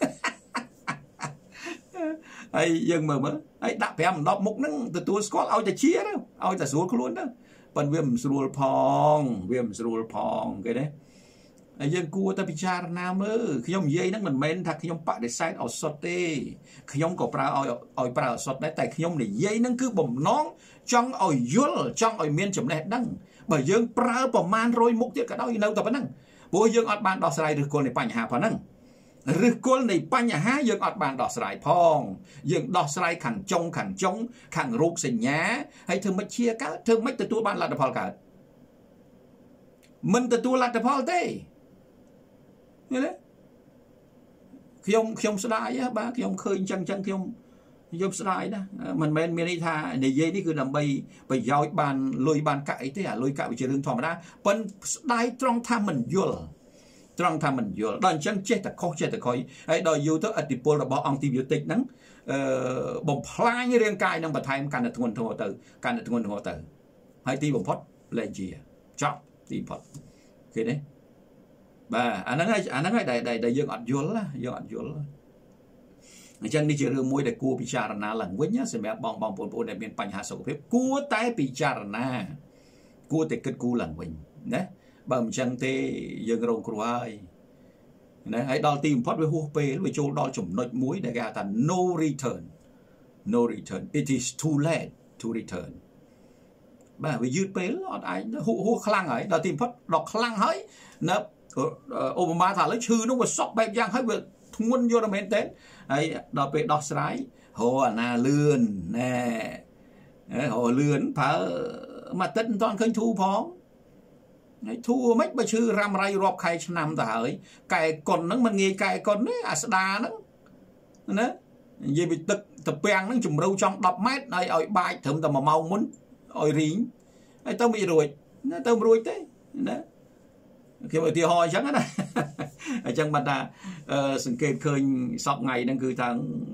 ไอ้ยังมือไอ้ดักแผมดอกมุกนั่งตัวสกอตเอาแต่เชียร์เอาแต่สวนคล้วนนั่งเป็นเวียมสรูลพองcái đấyยังกลัวแต่พิจารณาเมื่อขยมเย่นั่งมันเม้นถ้าขยมปะได้ใส่เอาสดเต้ขยมก็ปลาเอาปลาสดได้แต่ขยมเนี่ยเย่นั่งคือบ่มน้องจ้องเอายุลจ้องเอาเมียนจำแนกดังbởi dương praoประมาณ100 มุกที่ก็ได้នៅតែប៉ុណ្ណឹងព្រោះយើងអត់បានដោះស្រាយឬគល់នៃបញ្ហាប៉ុណ្ណឹងឬគល់នៃបញ្ហាយើងអត់បានដោះស្រាយផងយើងដោះស្រាយខាងចុងខាងរូបសញ្ញាហើយធ្វើមិនជាកើតធ្វើមិនទទួលបានលទ្ធផលកើតមិនទទួលលទ្ធផលទេយល់ទេខ្ញុំស្ដាយបាទខ្ញុំឃើញចឹងខ្ញុំយប់ស្ដាយណាមិនមែនមានន័យថានិយាយនេះគឺដើម្បីប្រយោជន៍បានលុយបានកាក់អីទេអាលុយកាក់វាជារឿងធម្មតាប៉ុន្តែស្ដាយត្រង់ថាមិនយល់ដល់អញ្ចឹងចេះតែខុសចេះតែខុសហើយដល់យូរទៅអតិពលរបស់អង់ទីប៊ីយោទិកហ្នឹងបំផ្លាញរាងកាយនឹងបន្ថែមកាន់តែធ្ងន់ធ្ងរទៅហើយទីបំផុតលែងជាចប់ទីបំផុតឃើញទេបាទអាហ្នឹងហើយដែលយើងអត់យល់អញ្ចឹងនេះជារឿងមួយដែលគួរពិចារណាឡើងវិញសម្រាប់បងប្អូនដែលមានបញ្ហាសុខភាពគួរតែពិចារណាគួរតែគិតគូរឡើងវិញណាបើមិនអញ្ចឹងទេយើងរងគ្រោះហើយណាហើយដល់ទីបំផុតវាហួសពេលវាចូលដល់ចំណុចមួយដែលគេហៅថា no return it is too late to return បាទវាយឺតពេលអត់អាចហួសខ្លាំងហើយដល់ទីបំផុតដល់ខ្លាំងហើយណាឧបមាថាឥឡូវឈឺនោះវាសក់បែបយ៉ាងហើយវាធ្ងន់យល់មែនទេហើយដល់ពេលដោះស្រាយហៅអាណាលឿនណែហៅលឿនប្រើមួយទឹកមិនទាន់ឃើញធូរផងហើយធូរមិនបើឈឺរ៉ាំរៃរាប់ខែឆ្នាំទៅហើយកែកុនហ្នឹងមិនងាយកែកុនទេអាស្ដាហ្នឹងណានិយាយពីទឹកត្រពាំងហ្នឹងជំរៅចង់10 ម៉ែត្រហើយឲ្យបាចត្រឹមតែ1 ម៉ោងមុនឲ្យរីងហើយទៅមិនរួចណាទៅមិនរួចទេណាខ្ញុំឧទាហរណ៍អញ្ចឹងណាអញ្ចឹងបាត់ថាសង្កេតឃើញសពថ្ងៃហ្នឹងគឺថា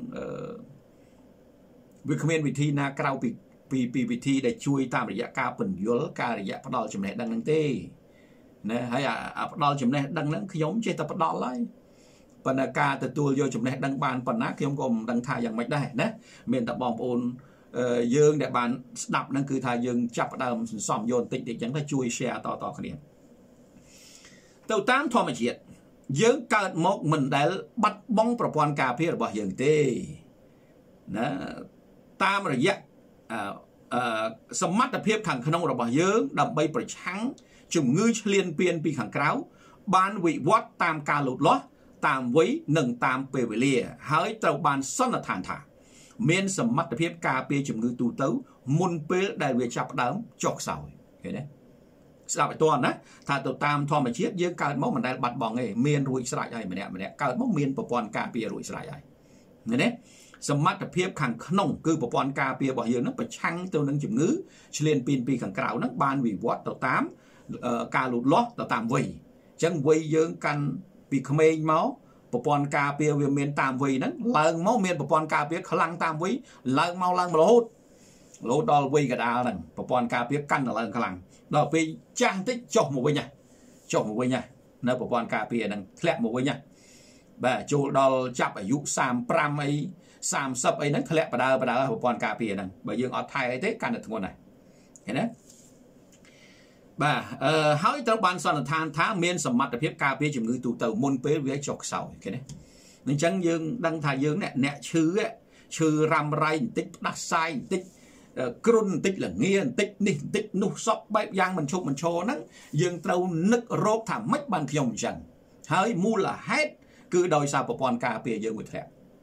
វាគ្មានវិធីណាក្រៅពីវិធីដែលជួយតាមរយៈការពន្យល់ការរយៈផ្ដល់ចំណេះដឹងហ្នឹងទេណាហើយអាផ្ដល់ចំណេះដឹងហ្នឹងខ្ញុំចេះតែផ្ដល់ហើយប៉ុន្តែការទទួលយកចំណេះដឹងបានប៉ុណ្ណាខ្ញុំក៏មិនដឹងថាយ៉ាងម៉េចដែរណាមានតែបងប្អូនយើងដែលបានស្ដាប់ហ្នឹងគឺថាយើងចាប់ផ្ដើមសន្សំយកបន្តិចអញ្ចឹងទៅជួយ share តគ្នាទៅតាមធម្មជាតិយើងកើតមកមិនដែលបាត់បង់ប្រព័ន្ធការពាររបស់យើងទេណាតាមរយៈសមត្ថភាពខាងក្នុងរបស់យើងដើម្បីប្រឆាំងជំងឺឈ្លានពានពីខាងក្រៅបានវិវត្តតាមការលូតលាស់តាមវ័យនិងតាមពេលវេលាហើយត្រូវបានសន្និដ្ឋានថាមានសមត្ថភាពការពារជំងឺទូទៅមុនពេលដែលវាចាប់ផ្ដើមចុះខ្សោយឃើញទេស្ដាប់ឲ្យទាន់ណាថាទៅតាមធម្មជាតិយើងកើតមកមិនដែលបាត់បង់ទេមានរួចស្រេចហើយម្នាក់កើតមកមានប្រព័ន្ធការពាររួចស្រេចហើយឃើញទេសមត្ថភាពខាងក្នុងគឺប្រព័ន្ធការពាររបស់យើងនឹងប្រឆាំងទៅនឹងជំងឺឈ្លានពានពីខាងក្រៅនឹងបានវិវត្តទៅតាមការលូតលាស់ទៅតាមវ័យអញ្ចឹងវ័យយើងកាន់ពីក្មេងមកប្រព័ន្ធការពារវាមានតាមវ័យហ្នឹងឡើងមកមានប្រព័ន្ធការពារខ្លាំងតាមវ័យឡើងរហូតដល់វ័យកណ្ដាលហ្នឹងប្រព័ន្ធការពារកាន់តែឡើងខ្លាំងដល់ពេលចាស់បន្តិចចុះមកវិញនៅប្រព័ន្ធការពារហ្នឹងធ្លាក់មកវិញបាទចូលដល់ចាប់អាយុ35អី30អីហ្នឹងធ្លាក់បដើប្រព័ន្ធការពារហ្នឹងបើយើងអត់ថែអីទេកាន់តែធ្ងន់ដែរឃើញទេបាទហើយត្រូវបានសន្និដ្ឋានថាមានសមត្ថភាពការពារជំងឺទូទៅមុនពេលវាចុះខ្សោយឃើញទេអញ្ចឹងយើងដឹងថាយើងអ្នកឈឺរ៉ាំរ៉ៃបន្តិចផ្ដាសាយបន្តិចគ្រុនបន្តិចល្ងាបន្តិចនេះបន្តិចនោះសក់បែបយ៉ាងមិនឈប់មិនឈរហ្នឹងយើងត្រូវនឹករកថាម៉េចបានខ្ញុំអញ្ចឹងហើយមូលហេតុគឺដោយសារប្រព័ន្ធការពារយើងមួយធ្លាក់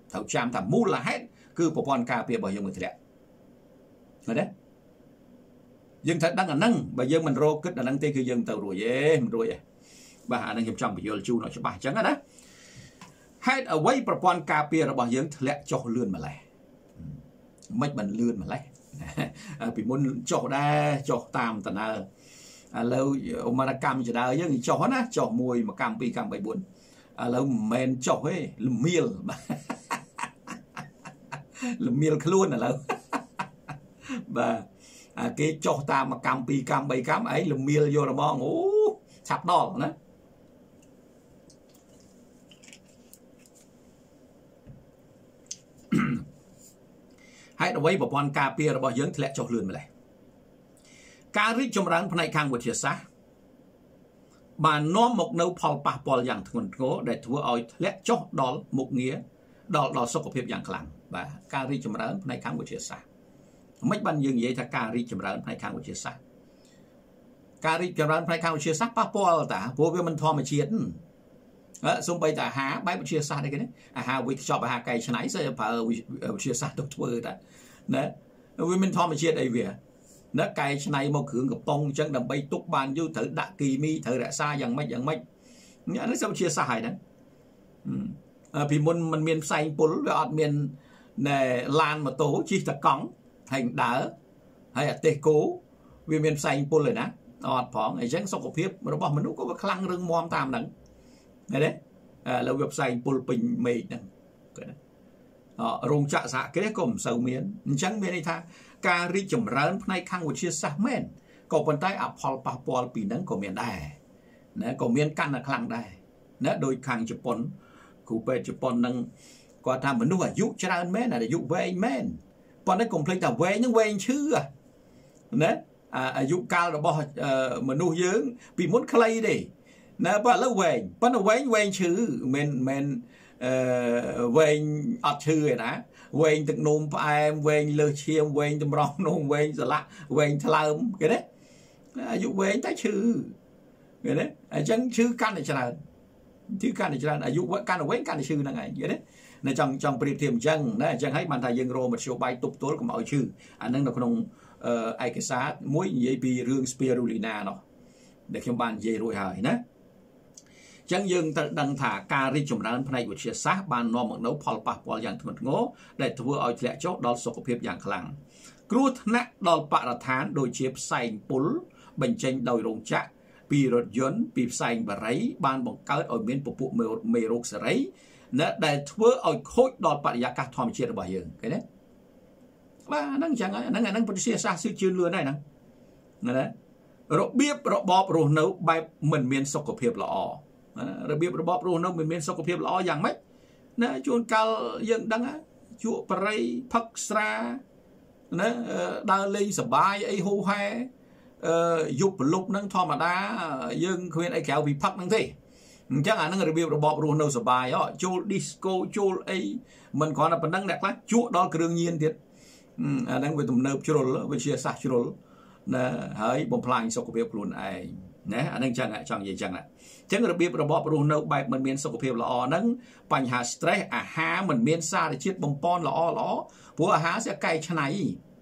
thầu chạm thảm mù là hết cứ bộ quan cà phê bảo dương mình thì đẹp rồi đấy dương thật đang là nâng bây giờ mình rô kết là nâng tê cứ dương tàu rồi dễ mình rồi bà hạ đang hiệp trong bây giờ chu nó cho bà chẳng đó hết ở quay bộ quan cà phê là bảo dương thì lẹ cho lươn mà lại mấy bạn lươn mà lại bị muốn cho đa cho tam tận lâu ông mà cam cho đa nhưng cho nó cho mùi mà cam pi cam 74 lâu men cho ấy miel miel luôn là lâu và cái cho ta mà cam pi cam 7 cam ấy là miel vô là mong ú chặt đỏ nữa hãy đọc với bộ quan cà phê là bao dưỡng thì lại cho lươn mà lại cà rít trong rắn phần này khang của thiệt xa mà nó một nấu phò pa pol dạng thuần cố để thua oi lẽ cho đó một nghĩa đó sốc của phép dạng khẳng và cà rít trong rắn phần này khang của thiệt xa mấy bạn dừng vậy là cà rít trong rắn phần này khang của thiệt xa cà rít trong rắn phần này khang của thiệt xa pa pol ta vô với mình thò mà chiến xung quanh ta há bãi chia xa đây cái đấy hà với cho bà hà cây chân ấy sẽ phải chia xa tốt vơi ta đấy vì mình thò mà chia đây về nó cây chân này một hướng gặp bông chân đầm bay túc bàn vô thử đã kỳ mi thử đã xa dần mấy nó sẽ chia xa hay đấy vì mình miền xanh pol với ọt miền này lan mà tố chi thật cóng thành đá hay là tê cố vì miền xanh pol rồi nè ọt phỏng ấy chẳng sốc của phiếp mà nó bỏ mình nó có khăn rừng mom tam đắng này đấy là việc xài pol pin mì nè rong chạ xạ cái đấy cũng sầu miến chẳng miến này tha cà ri chấm rán này khang của chia sẻ men còn phần tay à pol pa pol pin nắng của miền đài nè của miền căn là khang đài nè đôi khang Japan cụ về Japan nâng qua tham mình nuôi dụ cho anh men là để dụ về men còn đấy cùng plei tàu về nhưng về chứ nè dụ cao là bỏ mình nuôi dưỡng vì muốn clay đi nè bà lâu về bắt đầu về chứ mình về ọt chư rồi đã về từng nôm em về lơ chiêm về từng rong nôm về giờ lạ về thầm cái đấy dụ về tới chư cái đấy chẳng chư căn này chẳng chứ căn này chẳng dụ căn là căn này chư là ngày vậy đấy này trong bì thiềm chân này chẳng thấy bàn thầy dân rô một số bài tục tối của mọi chư anh đang đọc nông ai cái sát mỗi gì bị rương spirulina nó để khi bạn về rồi hỏi nè chẳng dừng đăng thả cà ri chủng rắn này của chia sát ban no một nấu phò pa pol dạng thuần ngố để thua oi lẹ chốt đo sốc phép dạng khẳng cruột nát đo bạ là thán đôi chiếc xanh pul bình tranh đôi rồng chạ pi rốt dấn pi xanh và rấy ban bằng cát ở miền bộ bộ mê rốt rấy để thua oi khối đo bạ giá cả thòm chia được bao nhiêu cái đấy và năng chẳng năng chia sát sự chuyên lừa này nè đấy rồi biết rồi bóp rồi nấu bài mình miền sốc phép lọ rồi biết bóp rồi nó mình sốc phép lọ dạng mấy nè chuồn cao dân đăng chuột prey phật sra nè đa ly sờ bài ấy hô he dục lục năng thò mà đá dân khuyên ấy kéo bị phật năng thế chắc là năng rồi biết rồi bóp rồi nấu sờ bài đó chuột disco chuột ấy mình còn là phần năng đẹp lắm chuột đó cứ đương nhiên thiệt đang về tụm nợ chuột về chia sẻ chuột nè hỡi bom phlang sốc phép luôn ai nè anh đang chẳng gì chẳng ạ chẳng là biết rồi bóp rồi nấu bài mình miền sốc phép lọ nắngបញ្ហា stress អាហារមិនមានសារជាតិបំពន់ល្អព្រោះអាហារsẽ cayឆ្នៃ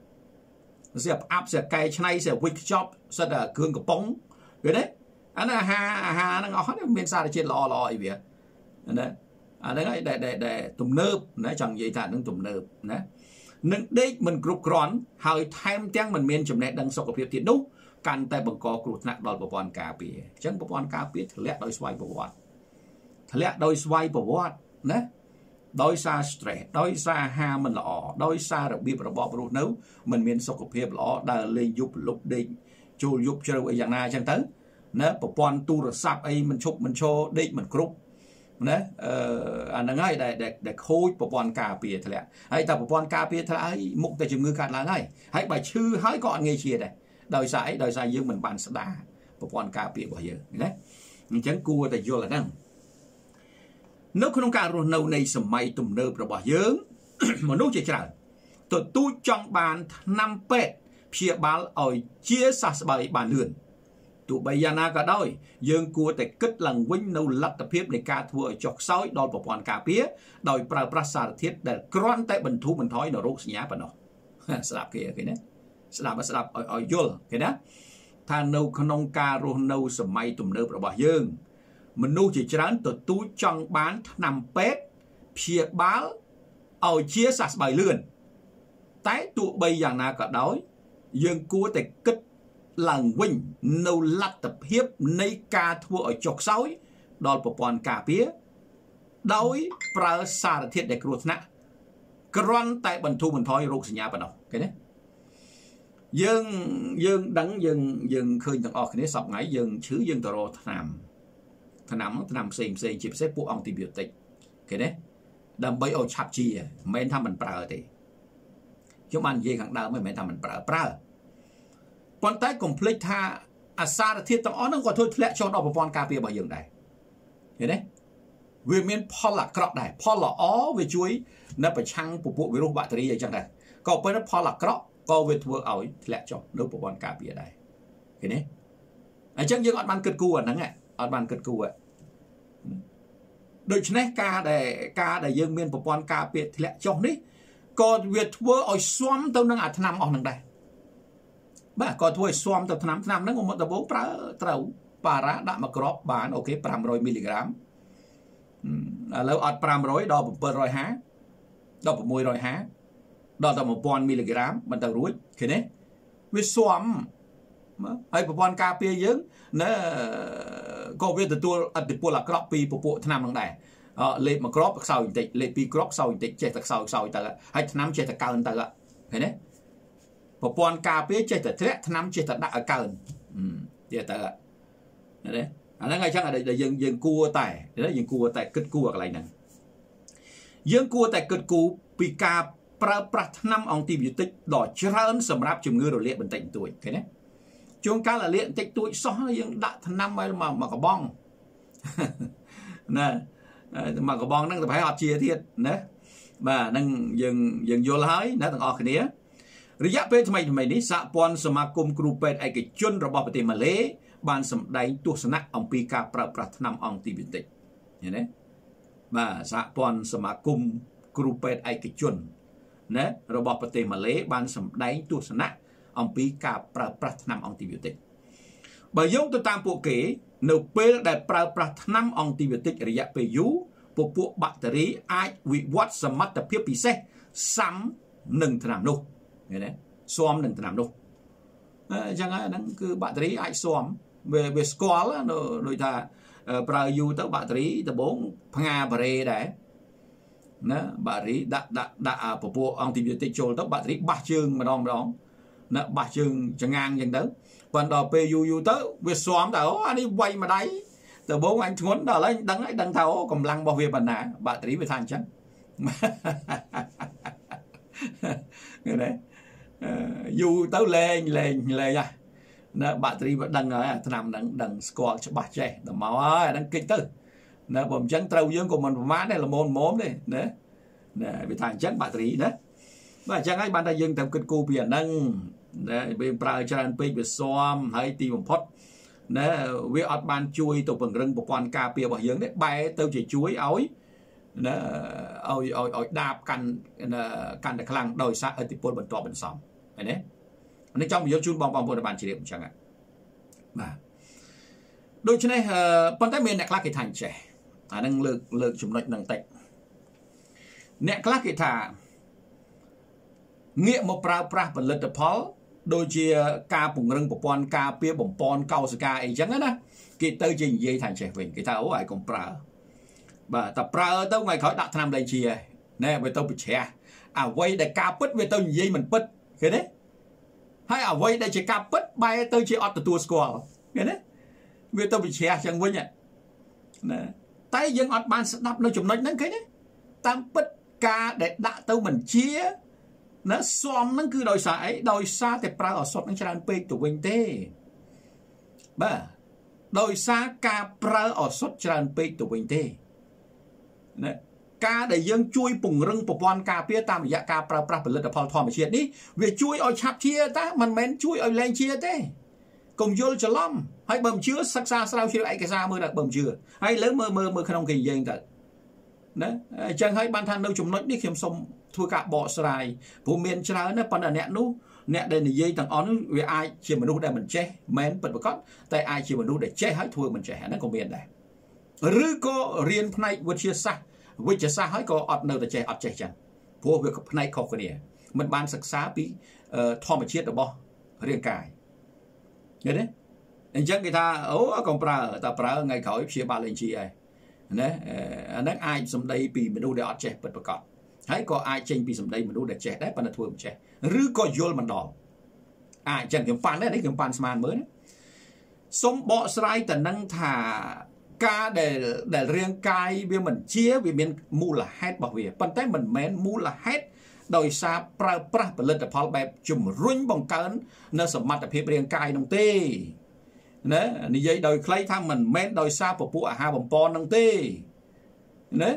sẽ áp sẽ cayឆ្នៃsẽវិចខ្ចប់សិតតែគ្រឿងកំប៉ុងឃើញទេអាហ្នឹងអាហារហ្នឹងអស់ហ្នឹងមានសារជាតិល្អអីវាណាអាហ្នឹងឯងដែលទំនើបណាចង់និយាយថាហ្នឹងទំនើបណានឹងដេកមិនគ្រប់គ្រាន់ហើយថែមទាំងមិនមានចំណេះដឹងសុខភាពទៀតនោះកាន់តែបង្កគ្រោះថ្នាក់ដល់ប្រព័ន្ធការពារអញ្ចឹងប្រព័ន្ធការពារធ្លាក់ដោយស្វ័យប្រវត្តិធ្លាក់ដោយស្វ័យប្រវត្តិណាដោយសារ stress ដោយសារអាហារមិនល្អដោយសាររបៀបរបបរស់នៅមិនមានសុខភាពល្អដើរលេងយប់លុបដេកចូលយប់ជ្រៅអីយ៉ាងណាអញ្ចឹងទៅណាប្រព័ន្ធទូរស័ព្ទអីមិនឈប់មិនឈរដេកមិនគ្រប់ណាអាហ្នឹងហើយដែលខូចប្រព័ន្ធការពារធ្លាក់ហើយតែប្រព័ន្ធការពារធ្លាក់ហើយមុខតែជំងឺកាត់ឡើងហើយបើឈឺហើយក៏អត់ងាយជាដែរដោយសារយើងមិនបានស្ដារប្រព័ន្ធការពាររបស់យើងណាអញ្ចឹងគួរតែយល់អាហ្នឹងនៅក្នុងការរស់នៅនៃសម័យទំនើបរបស់យើងមនុស្សជាច្រើនទទួលចង់បានថ្នាំពេទ្យព្យាបាលឲ្យជាសះស្បើយបានលឿន tụ bây giờ na cả đôi dương cua tại kết lần vinh nâu lật tập hiệp để ca thua chọc sói đòi bộ quan cà pía đòi prasa thiết để cron tại bình thu bình thói nó rốt nhá bên đó slap kia cái đấy slap ở vô cái đó tha nâu khôn ca rô nâu sầm mai tụm nâu bỏ dương mình nuôi chỉ trán từ túi trong bán nằm pet phía báo ở chia sạt bài lươn tái tụ bây giờ na cả đói dương cua tại kết lần vinh nâu lật tập hiệp nay ca thua ở chọc sói đòi bộ quan cà pía đói prasa thiết để cruột nè cron tại bình thu bình thói rốt nhá bên đó cái đấy dương đắng dương khơi tầng ở cái này sọc ngải dương chứ dương toro nằm xem chỉ xếp bộ antibiotic cái đấy đâm bấy ô chạp chi men thăm mình prờ thì chúng mình gì khẳng đạo men thăm mình prờ quan tay complete tha asa thiết tầng ó nó còn thôi lẽ cho đọc một cà phê bảo dương này cái đấy vì miền Paula crop này Paula ó về chuối nó phải chăng phục vụ virus bacteria vậy chẳng này còn bên nó Paula crop có về thua ỏi lẽ cho đâu bộ quan cà phê này cái đấy chắc dương ọt ban cật cu ở nắng ạ ọt ban cật cu ạ đôi chân ca để dương miền bộ quan cà phê lẽ cho đấy còn về thua ỏi xoăm tao năng nằm ở nằng đây bà còn thua xoăm tao nằm nó còn một tờ bố trâu para đã mà crop bán ok 500 mg lâu ọt 500 đo 700 há đo 100 há đo tầm 1000 mg mình tao ruồi cái đấy với xoăm hay bộ quan cà phê dưỡng nó có về từ tua là crop pi bộ nằm nằng đây lệ mà crop sau tịch lệ pi crop sau tịch chạy tật sau tật hay nằm chạy tật cao tật cái đấy bộ quan cà phê chạy tật thế nằm chạy tật đã cao chạy tật đấy nó ngay chắc là để dừng cua tại đấy dừng cua tại kết cua cái này nè dừng cua tại kết cua pi cà pra năm antibiotic đỏ trơn sầm ráp chùm ngư rồi liệt bình tĩnh tuổi cái đấy chúng ta là liệt tịch tuổi xóa dừng đã năm mà có bong nè mà có bong năng phải học chia thiệt đấy mà năng dừng vô lái nó thằng ở cái nàyระยะពេលថ្មីនេះសហព័ន្ធសមាគមគ្រូពេទ្យឯកជនរបស់ប្រទេសម៉ាឡេបានសម្ដែងទស្សនៈអំពីការប្រើប្រាស់ថ្នាំអង់ទីប៊ីតិកឃើញទេបាទសហព័ន្ធសមាគមគ្រូពេទ្យឯកជនណារបស់ប្រទេសម៉ាឡេបានសម្ដែងទស្សនៈអំពីការប្រើប្រាស់ថ្នាំអង់ទីប៊ីតិកបើយោងទៅតាមពួកគេនៅពេលដែលប្រើប្រាស់ថ្នាំអង់ទីប៊ីតិករយៈពេលយូរពពួកបាក់តេរីអាចវិវត្តសមត្ថភាពពិសេសស៊ាំនឹងថ្នាំនោះឃើញទេស៊ាំនឹងថ្នាំនោះអញ្ចឹងហ្នឹងគឺបាក់តេរីអាចស៊ាំវាស្គាល់ដូចថាប្រើយូរទៅបាក់តេរីដំបូងផ្ងាបារេដែរណាបារីដាក់ពពួកអង់ទីប៊ីតិកចូលទៅបាក់តេរីបះជើងម្ដងណាបះជើងចងាងអញ្ចឹងទៅប៉ុន្តែដល់ពេលយូរទៅវាស៊ាំទៅអានេះវាយម្ដាយដំបូងអញធ្ងន់ដល់ហើយដឹងថាកម្លាំងរបស់វាប៉ុណ្ណាបាក់តេរីវាថាអញ្ចឹងឃើញទេយូរទៅលែងហ่ะណាបាក់តេរីវាដឹងហើយថ្នាំហ្នឹងដឹងស្គាល់ច្បាស់ចេះដល់មកហើយអាហ្នឹងកិច្ចទៅណាបើមិនអញ្ចឹងត្រូវយើងក៏មិនប្រមាថដែរល្មមទេណាវាថាអញ្ចឹងបាក់តេរីណាបាទអញ្ចឹងហើយបានតែយើងត្រូវគិតគូរពីអាហ្នឹងណាវាប្រើច្រើនពេកវាស៊ាំហើយទីបំផុតណាវាអត់បានជួយទៅពង្រឹងប្រព័ន្ធការពាររបស់យើងទេបែរទៅជាជួយឲ្យណាឲ្យដាបកាន់តែខ្លាំងដោយសារឥទ្ធិពលបន្ទាប់បន្សំឃើញទេនេះចង់បញ្យល់ជូនបងប្អូនបានជ្រាបអញ្ចឹងបាទដូច្នេះប៉ុន្តែមានអ្នកខ្លះគេថាអញ្ចេះអានឹងលើកចំណុចហ្នឹងតិចអ្នកខ្លះគេថាងាកមកប្រើប្រាស់ផលិតផលដូចជាការពង្រឹងប្រព័ន្ធការពារបំពន់កោសិកាអីចឹងណាគេទៅជានិយាយថាអញ្ចេះវិញគេថាអូឲ្យកុំប្រើបាទតែប្រើទៅថ្ងៃក្រោយដាក់ថ្នាំលេងជាណែវាទៅប្រជ្រះអ្វីដែលការពិតវាទៅនិយាយមិនពិតឃើញទេហើយអ្វីដែលជាការពិតបែរទៅជាអត់ទទួលស្គាល់ឃើញទេវាទៅប្រជ្រះចឹងវិញណាតែយើងអត់បានស្ដាប់នៅចំណុចហ្នឹងឃើញទេតាមពិតការដែលដាក់ទៅមិនជាណាស៊ាំហ្នឹងគឺដោយសារអីដោយសារតែប្រើឱសថហ្នឹងច្រើនពេកទៅវិញទេបាទដោយសារការប្រើឱសថច្រើនពេកទៅវិញទេណាការដែលយើងជួយពង្រឹងប្រព័ន្ធការពារតាមរយៈការប្រើប្រាស់ផលិតផលធម្មជាតិនេះវាជួយឲ្យឆាប់ជាតាមិនមែនជួយឲ្យលែងជាទេ cùng vô cho lắm hay bầm chứa sắc xa sao chưa ai cái ra mơ đặc bầm chứa hay lớn mơ không kỳ dây thật đấy chẳng hay ban than đâu chúng nói đi khiêm xong thua cả bỏ sài phụ miền trái nó còn là nẹt nú nẹt đây là dây thằng on vì ai chỉ mà nú để mình che men bật bật cót tại ai chỉ mà nú để che hết thua mình che nó còn miền này rứ có riêng này vừa chia xa hết có ọt nơi để che ọt che chẳng phù việc này khó cái này mình ban sắc xá bị thò mà chết được bo riêng cài đấy anh chắc người ta còn ta ngày khỏi chia ba lên chi ấy đấy anh ai xong đây bị mình đâu để ọt che bật bật cọt hãy có ai tranh bị xong đây mình đâu để che đấy bạn là thua mình che rứ có vô mình đỏ ai chẳng kiếm pan đấy kiếm pan smart mới đấy sống bỏ sai tận năng thả ca để riêng cài vì mình chia vì mình mua là hết bảo vệ phần tay mình mến mua là hết đòi xa pra lên tập phật bẹp chùm rung bằng cơn nó sầm mặt tập hiệp riêng cài nông tê đấy như vậy đòi clay thang mình mến đòi xa của phụ hà bằng pon nông tê đấy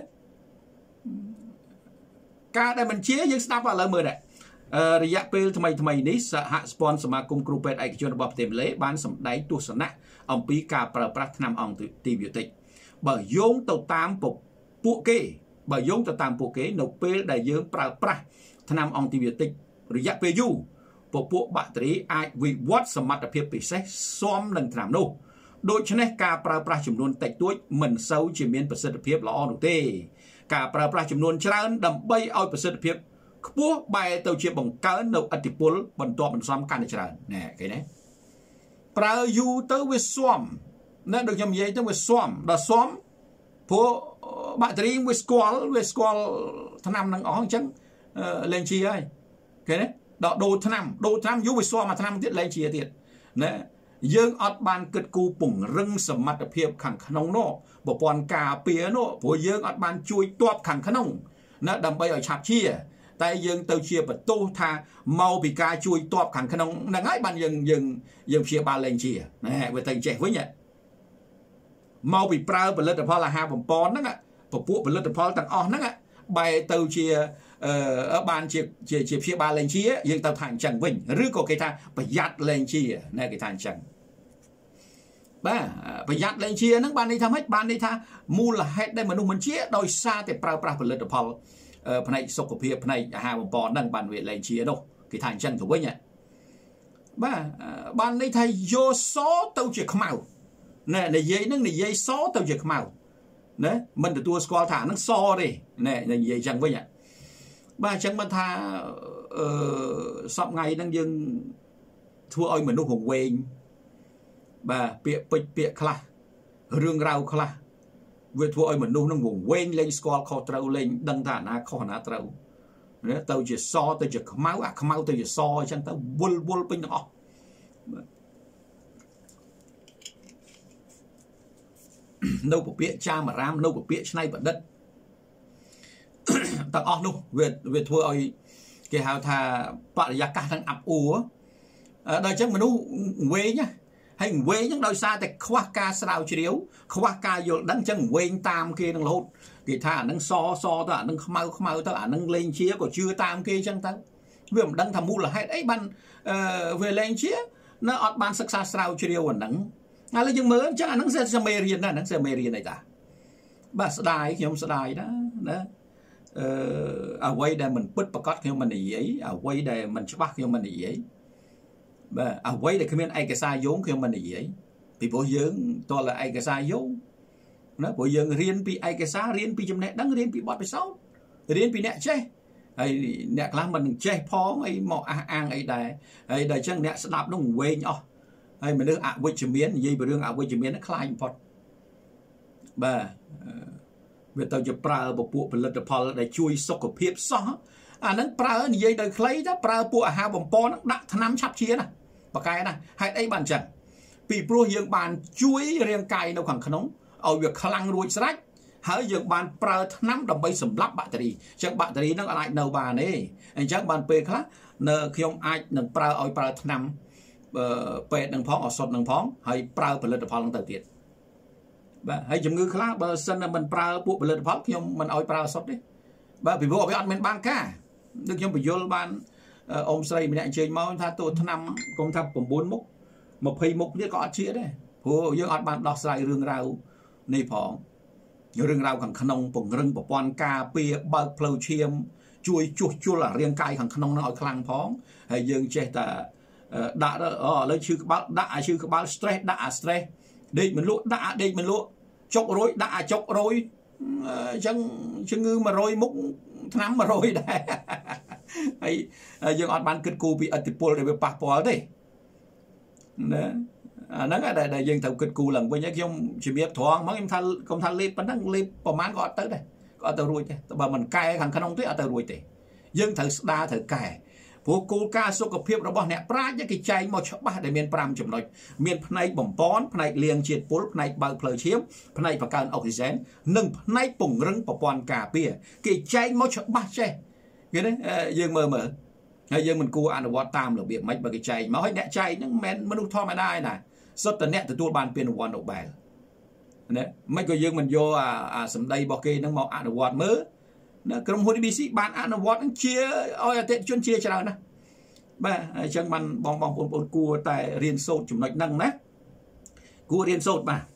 ca đây mình chia nhưng snap vào lời mời đấyระยะពេលថ្មីនេះសហព័ន្ធសមាគមគ្រូពេទ្យឯកជនរបស់ប្រទេសម៉ាឡេបានសម្ដែងទស្សនៈអំពីការប្រើប្រាស់ថ្នាំអង់ទីប៊ីយោទិកបើយោងទៅតាមពួកគេនៅពេលដែលយើងប្រើប្រាស់ថ្នាំអង់ទីប៊ីយោទិករយៈពេលយូរពពួកបាក់តេរីអាចវិវត្តសមត្ថភាពពិសេសស៊ាំនឹងថ្នាំនោះដូច្នេះការប្រើប្រាស់ចំនួនតិចតួចមិនសូវជាមានប្រសិទ្ធភាពល្អនោះទេការប្រើប្រាស់ចំនួនច្រើនដើម្បីឲ្យប្រសិទ្ធភាពខ្ពស់បែរទៅជាបង្កើននៅឥទ្ធិពលបន្ទាប់បន្សំកាន់តែច្រើនណែគេណាប្រើយូរទៅវាស៊ាំណាដូចខ្ញុំនិយាយទៅវាស៊ាំដល់ស៊ាំព្រោះបាក់តេរីវាស្គាល់ថ្នាំនឹងអស់អញ្ចឹងលេងជាហើយគេណាដល់ដូរថ្នាំយូរវាស៊ាំមកថ្នាំទៀតលេងជាទៀតណាយើងអត់បានគិតគូរពង្រឹងសមត្ថភាពខាងក្នុងនោះប្រព័ន្ធការពារនោះព្រោះយើងអត់បានជួយទ័ពខាងក្នុងណាដើម្បីឲ្យឆាប់ជាតែយើងទៅជាបន្ទោសថាមកពីការជួយទ័ពខាងក្នុងហ្នឹងហើយបានយើងព្យាបាលលេងជាណែវាទៅចេះវិញមកពីប្រើផលិតផលអាហារបំពន់ហ្នឹងពពួកផលិតផលទាំងអស់ហ្នឹងបែរទៅជាបានជាព្យាបាលលេងជាយើងទៅថាអញ្ចឹងវិញឬក៏គេថាប្រយ័ត្នលេងជាណែគេថាអញ្ចឹងបាទប្រយ័ត្នលេងជាហ្នឹងបានន័យថាម៉េចបានន័យថាមូលហេតុដែលមនុស្សមិនជាដោយសារតែប្រើប្រាស់ផលិតផលផ្នែកសុខភាពផ្នែកអាហារបំពន់ហ្នឹងបានវាលេងជានោះគេថាអញ្ចឹងទៅវិញបាទបានន័យថាយកសទៅជាខ្មៅណែនិយាយហ្នឹងនិយាយសទៅជាខ្មៅណាមិនទទួលស្គាល់ថាហ្នឹងសទេណែនិយាយអញ្ចឹងវិញបាទអញ្ចឹងមិនថាសពថ្ងៃហ្នឹងយើងធ្វើឲ្យមនុស្សរវែងបាទពាក្យពេចន៍ពាក្យខ្លះរឿងរ៉ាវខ្លះវាធ្វើឲ្យមនុស្សនឹងវង្វេងលេងស្គាល់ខុសត្រូវលេងដឹងថាអាណាខុសអាណាត្រូវទៅជាសទៅជាខ្មៅអាខ្មៅទៅជាសអញ្ចឹងទៅវល់ពេញទាំងអស់នៅពពាកចាមអារាមនៅពពាកឆ្នៃប្រឌិតទាំងអស់នោះវាធ្វើឲ្យគេហៅថាបរិយាកាសទាំងអាប់អួរដល់អញ្ចឹងមនុស្សវែងណាហើយវែងហ្នឹងដោយសារតែខ្វះការស្រាវជ្រាវខ្វះការយល់ដឹងអញ្ចឹងវែងតាមគេនឹងរហូតគេថាអានឹងសទៅអានឹងខ្មៅទៅអានឹងលេងជាក៏ជឿតាមគេអញ្ចឹងទៅវាមិនដឹងថាមូលហេតុអីបានវាលេងជានៅអត់បានសិក្សាស្រាវជ្រាវអាហ្នឹងឥឡូវយើងមើលអញ្ចឹងអាហ្នឹងសេមេរៀនណាហ្នឹងសេមេរៀនអីតាបាទស្ដាយខ្ញុំស្ដាយណាអ្វីដែលមិនពិតប្រកបខ្ញុំមិននិយាយអ្វីដែលមិនច្បាស់ខ្ញុំមិននិយាយបាទអ្វីដែលគ្មានឯកសារយោងខ្ញុំមិននិយាយពីព្រោះយើងតើឯកសារយោងណាព្រោះយើងរៀនពីឯកសាររៀនពីចំណេះដឹងរៀនពីបទពិសោធន៍រៀនពីអ្នកចេះហើយអ្នកខ្លះមិនចេះផងអីមកអះអាងអីដែរហើយដល់អញ្ចឹងអ្នកស្ដាប់នោះវែងអស់ហើយមនុស្សអវិជ្ជមាននិយាយពីរឿងអវិជ្ជមានខ្លាចបំផុតបាទវាទៅជាប្រើពពួកផលិតផលដែលជួយសុខភាពសោះអាហ្នឹងប្រើនិយាយដោយខ្លីទៅប្រើពួកអាហារបំពន់ហ្នឹងដាក់ថ្នាំឆាប់ជាណាបកែណាហេតុអីបានចឹងពីព្រោះយើងបានជួយរាងកាយនៅខាងក្នុងឲ្យវាខ្លាំងរួចស្រេចហើយយើងបានប្រើថ្នាំដើម្បីសម្លាប់បាក់តេរីអញ្ចឹងបាក់តេរីហ្នឹងអាចនៅបានទេអញ្ចឹងបានពេលខ្លះនៅខ្ញុំអាចនឹងប្រើថ្នាំពេទ្យនឹងផងឱសថនឹងផងហើយប្រើផលិតផលនឹងទៅទៀតបាទហើយជំងឺខ្លះបើសិនតែមិនប្រើពួកផលិតផលខ្ញុំមិនឲ្យប្រើឱសថទេបាទពីព្រោះវាអត់មានបានការដូចខ្ញុំបញ្យល់បានអ៊ំស្រីម្នាក់អញ្ជើញមកថាតួថ្នាំគុំថា9មុខ một phây mục biết có chia đấy phố dương ọt ban đọc sai rương rau này phỏng rương rau khẳng khăn bổng rừng của quan ca pia bạc phâu chiêm chui chuột chua là riêng cài khẳng khăn nói khăn phóng hay dương che ta đã lấy chữ báo đã chữ báo stress đã stress đây mình lụa đã đây mình lụa chọc rối đã chọc rối chân chân ngư mà rối múc nắm mà rối đây hay dương ọt ban kết cù bị atipol để bị bạc bỏ đấy nó cái đại dương thầu kết cù lần với nhá không chỉ biết thoáng mấy em than công than lip bắn đăng lip bỏ mán gọi tới đây gọi tới ruồi thế bà mình cài thằng khăn ông tuyết ở tới ruồi thế dương thầu đa thầu cài phố cô ca số cặp phiếuរបស់អ្នកប្រាជ្ញគេចែងមកច្បាស់ដែលមាន5ចំណុចមានផ្នែកបំពន់ផ្នែកលាងជាតិពុលផ្នែកបើកផ្លូវឈាមផ្នែកបង្កើនអុកស៊ីសែននិងផ្នែកពង្រឹងប្រព័ន្ធការពារគេចែងមកច្បាស់ចេះគេនេះយើងមើលហើយយើងមិនគួរអនុវត្តតាមរបៀបម៉េចបើគេចែងមកឲ្យអ្នកចែងហ្នឹងមិនមែនមនុស្សធម្មតាឯណាសុទ្ធតែអ្នកទទួលបានពានរង្វាន់ Nobel ណាមិនក៏យើងមិនយកអាសម្ដីរបស់គេហ្នឹងមកអនុវត្តមើលក្រុមហ៊ុន BBC បានអនុវត្តនឹងជាឲ្យអតិថិជនជាច្រើនណាស់បាទអញ្ចឹងបានបងប្អូនគួរតែរៀនសូត្រចំណុចហ្នឹងណាគួររៀនសូត្របាទ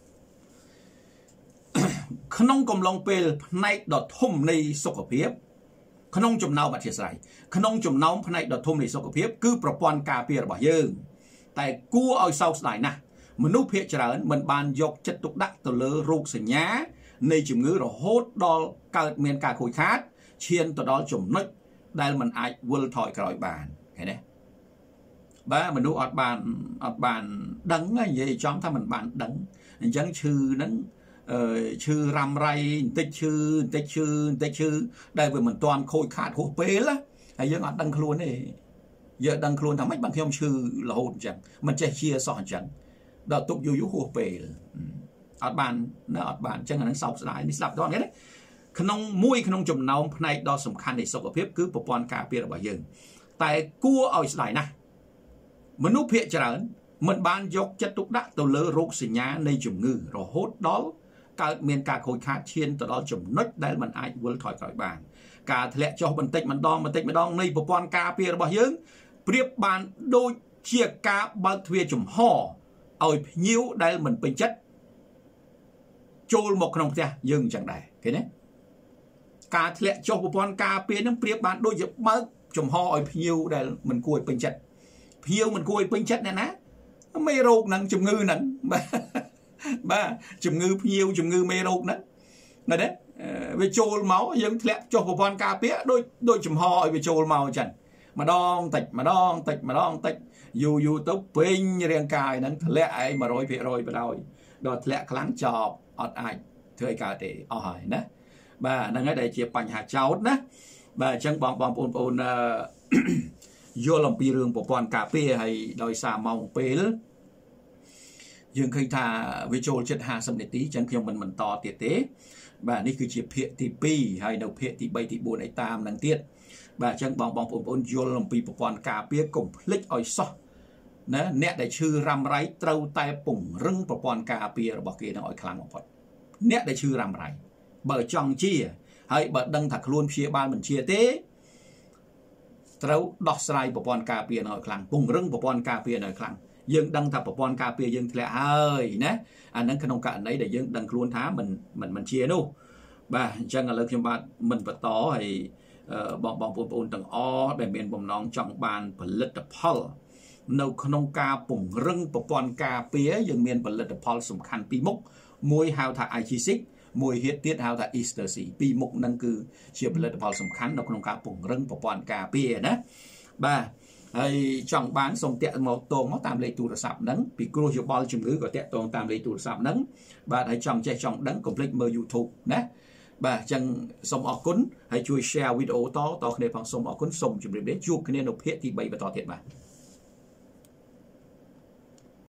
ក្នុងកំឡុងពេលផ្នែកដ៏ធំនៃសុខភាពក្នុងចំណោមអធិស្ឋានក្នុងចំណោមផ្នែកដ៏ធំនៃសុខភាពគឺប្រព័ន្ធការពាររបស់យើងតែគួរឲ្យសោកស្ដាយណាស់មនុស្សភាគច្រើនមិនបានយកចិត្តទុកដាក់ទៅលើរោគសញ្ញានៃជំងឺរហូតដល់កើតមានការខូចខាតឈានទៅដល់ចំណុចដែលมันអាចវិលថយក្រោយបានឃើញទេបាទមនុស្សអត់បានដឹងនិយាយចំថាมันបានដឹងអញ្ចឹងឈឺហ្នឹងឈឺរ៉ាំរ៉ៃបន្តិចឈឺដែលវាមិនទាន់ខូចខាតហួសពេលហើយយើងអត់ដឹងខ្លួនទេយើងដឹងខ្លួនថាម៉េចបានខ្ញុំឈឺរហូតអញ្ចឹងមិនចេះជាសោះអញ្ចឹងដល់ទុកយូរហួសពេលអត់បានអញ្ចឹងអានឹងសោកស្ដាយនេះស្ដាប់តោះនេះក្នុងចំណោមផ្នែកដ៏សំខាន់នៃសុខភាពគឺប្រព័ន្ធការពាររបស់យើងតែគួរឲ្យស្ដាយណាស់មនុស្សភាគច្រើនមិនបានយកចិត្តទុកដាក់ទៅលើរោគសញ្ញានៃជំងឺរហូតដល់កើតមានការខូចខាតឈានទៅដល់ចំណុចដែលมันអាចវិលថយក្រោយបានការធ្លាក់ចុះបន្តិចម្ដងនៃប្រព័ន្ធការពាររបស់យើងប្រៀបបានដូចជាការបើកទ្វារចំហឲ្យភ្ញៀវដែលមិនពេញចិត្តចូលមកក្នុងផ្ទះយើងអញ្ចឹងដែរឃើញទេការធ្លាក់ចុះប្រព័ន្ធការពារនឹងប្រៀបបានដូចជាបើកចំហឲ្យភ្ញៀវដែលមិនគួរឲ្យពេញចិត្តភ្ញៀវមិនគួរឲ្យពេញចិត្តអ្នកណាមេរោគហ្នឹងជំងឺហ្នឹងបាទជំងឺភ្ញៀវជំងឺមេរោគហ្នឹងឃើញទេវាចូលមកយើងធ្លាក់ចុះប្រព័ន្ធការពារដូចចំហឲ្យវាចូលមកអញ្ចឹងម្ដងតិចយូរទៅពេញរាងកាយហ្នឹងធ្លាក់ឯង 100% បណ្ដោយដល់ធ្លាក់ខ្លាំងចប់អត់អាចធ្វើឲ្យកើតទេអស់ហើយណាបាទហ្នឹងហើយដែលជាបញ្ហាចោតណាបាទអញ្ចឹងបងប្អូនយល់អំពីរឿងប្រព័ន្ធការពារហើយដោយសារម៉ោងពេលយើងឃើញថាវាចូលជិត50នាទីអញ្ចឹងខ្ញុំមិនបន្តទៀតទេបាទនេះគឺជាភាគទី2ហើយនៅភាគទី3ទី4ឯតាមនឹងទៀតបាទអញ្ចឹងបងប្អូនយល់អំពីប្រព័ន្ធការពារកុំភ្លេចឲ្យសោះណាអ្នកដែលឈឺរ៉ាំរ៉ៃត្រូវតែពង្រឹងប្រព័ន្ធការពាររបស់គេនឹងឲ្យខ្លាំងបំផុតអ្នកដែលឈឺរ៉ាំរ៉ៃបើចង់ជាហើយបើដឹងថាខ្លួនព្យាបាលមិនជាទេត្រូវដោះស្រាយប្រព័ន្ធការពារនៅឲ្យខ្លាំងពង្រឹងប្រព័ន្ធការពារនៅខ្លាំងយើងដឹងថាប្រព័ន្ធការពារយើងធ្លាក់ហើយណាអាហ្នឹងក្នុងករណីដែលយើងដឹងខ្លួនថាមិនជានោះបាទអញ្ចឹងឥឡូវខ្ញុំបាទមិនបន្តហើយបងប្អូនទាំងអស់ដែលមានបំណងចង់បានផលិតផលនៅក្នុងការពង្រឹងប្រព័ន្ធការពារយើងមានផលិតផលសំខាន់ពីរមុខមួយហៅថា IG6 មួយទៀតហៅថា Easter C ពីរមុខហ្នឹងគឺជាផលិតផលសំខាន់នៅក្នុងការពង្រឹងប្រព័ន្ធការពារណាបាទហើយចង់បានសូមតាក់មកតាមលេខទូរស័ព្ទហ្នឹងពីគ្រោះយោបល់ជំងឺក៏តាក់ទងតាមលេខទូរស័ព្ទហ្នឹងបាទហើយចង់ចេះចង់ដឹងកុំភ្លេចមើល YouTube ណាបាទអញ្ចឹងសូមអរគុណហើយជួយ share វីដេអូតគ្នាផងសូមអរគុណសូមជម្រាបលាជួបគ្នានៅភាគទី3បន្តទៀតបាទ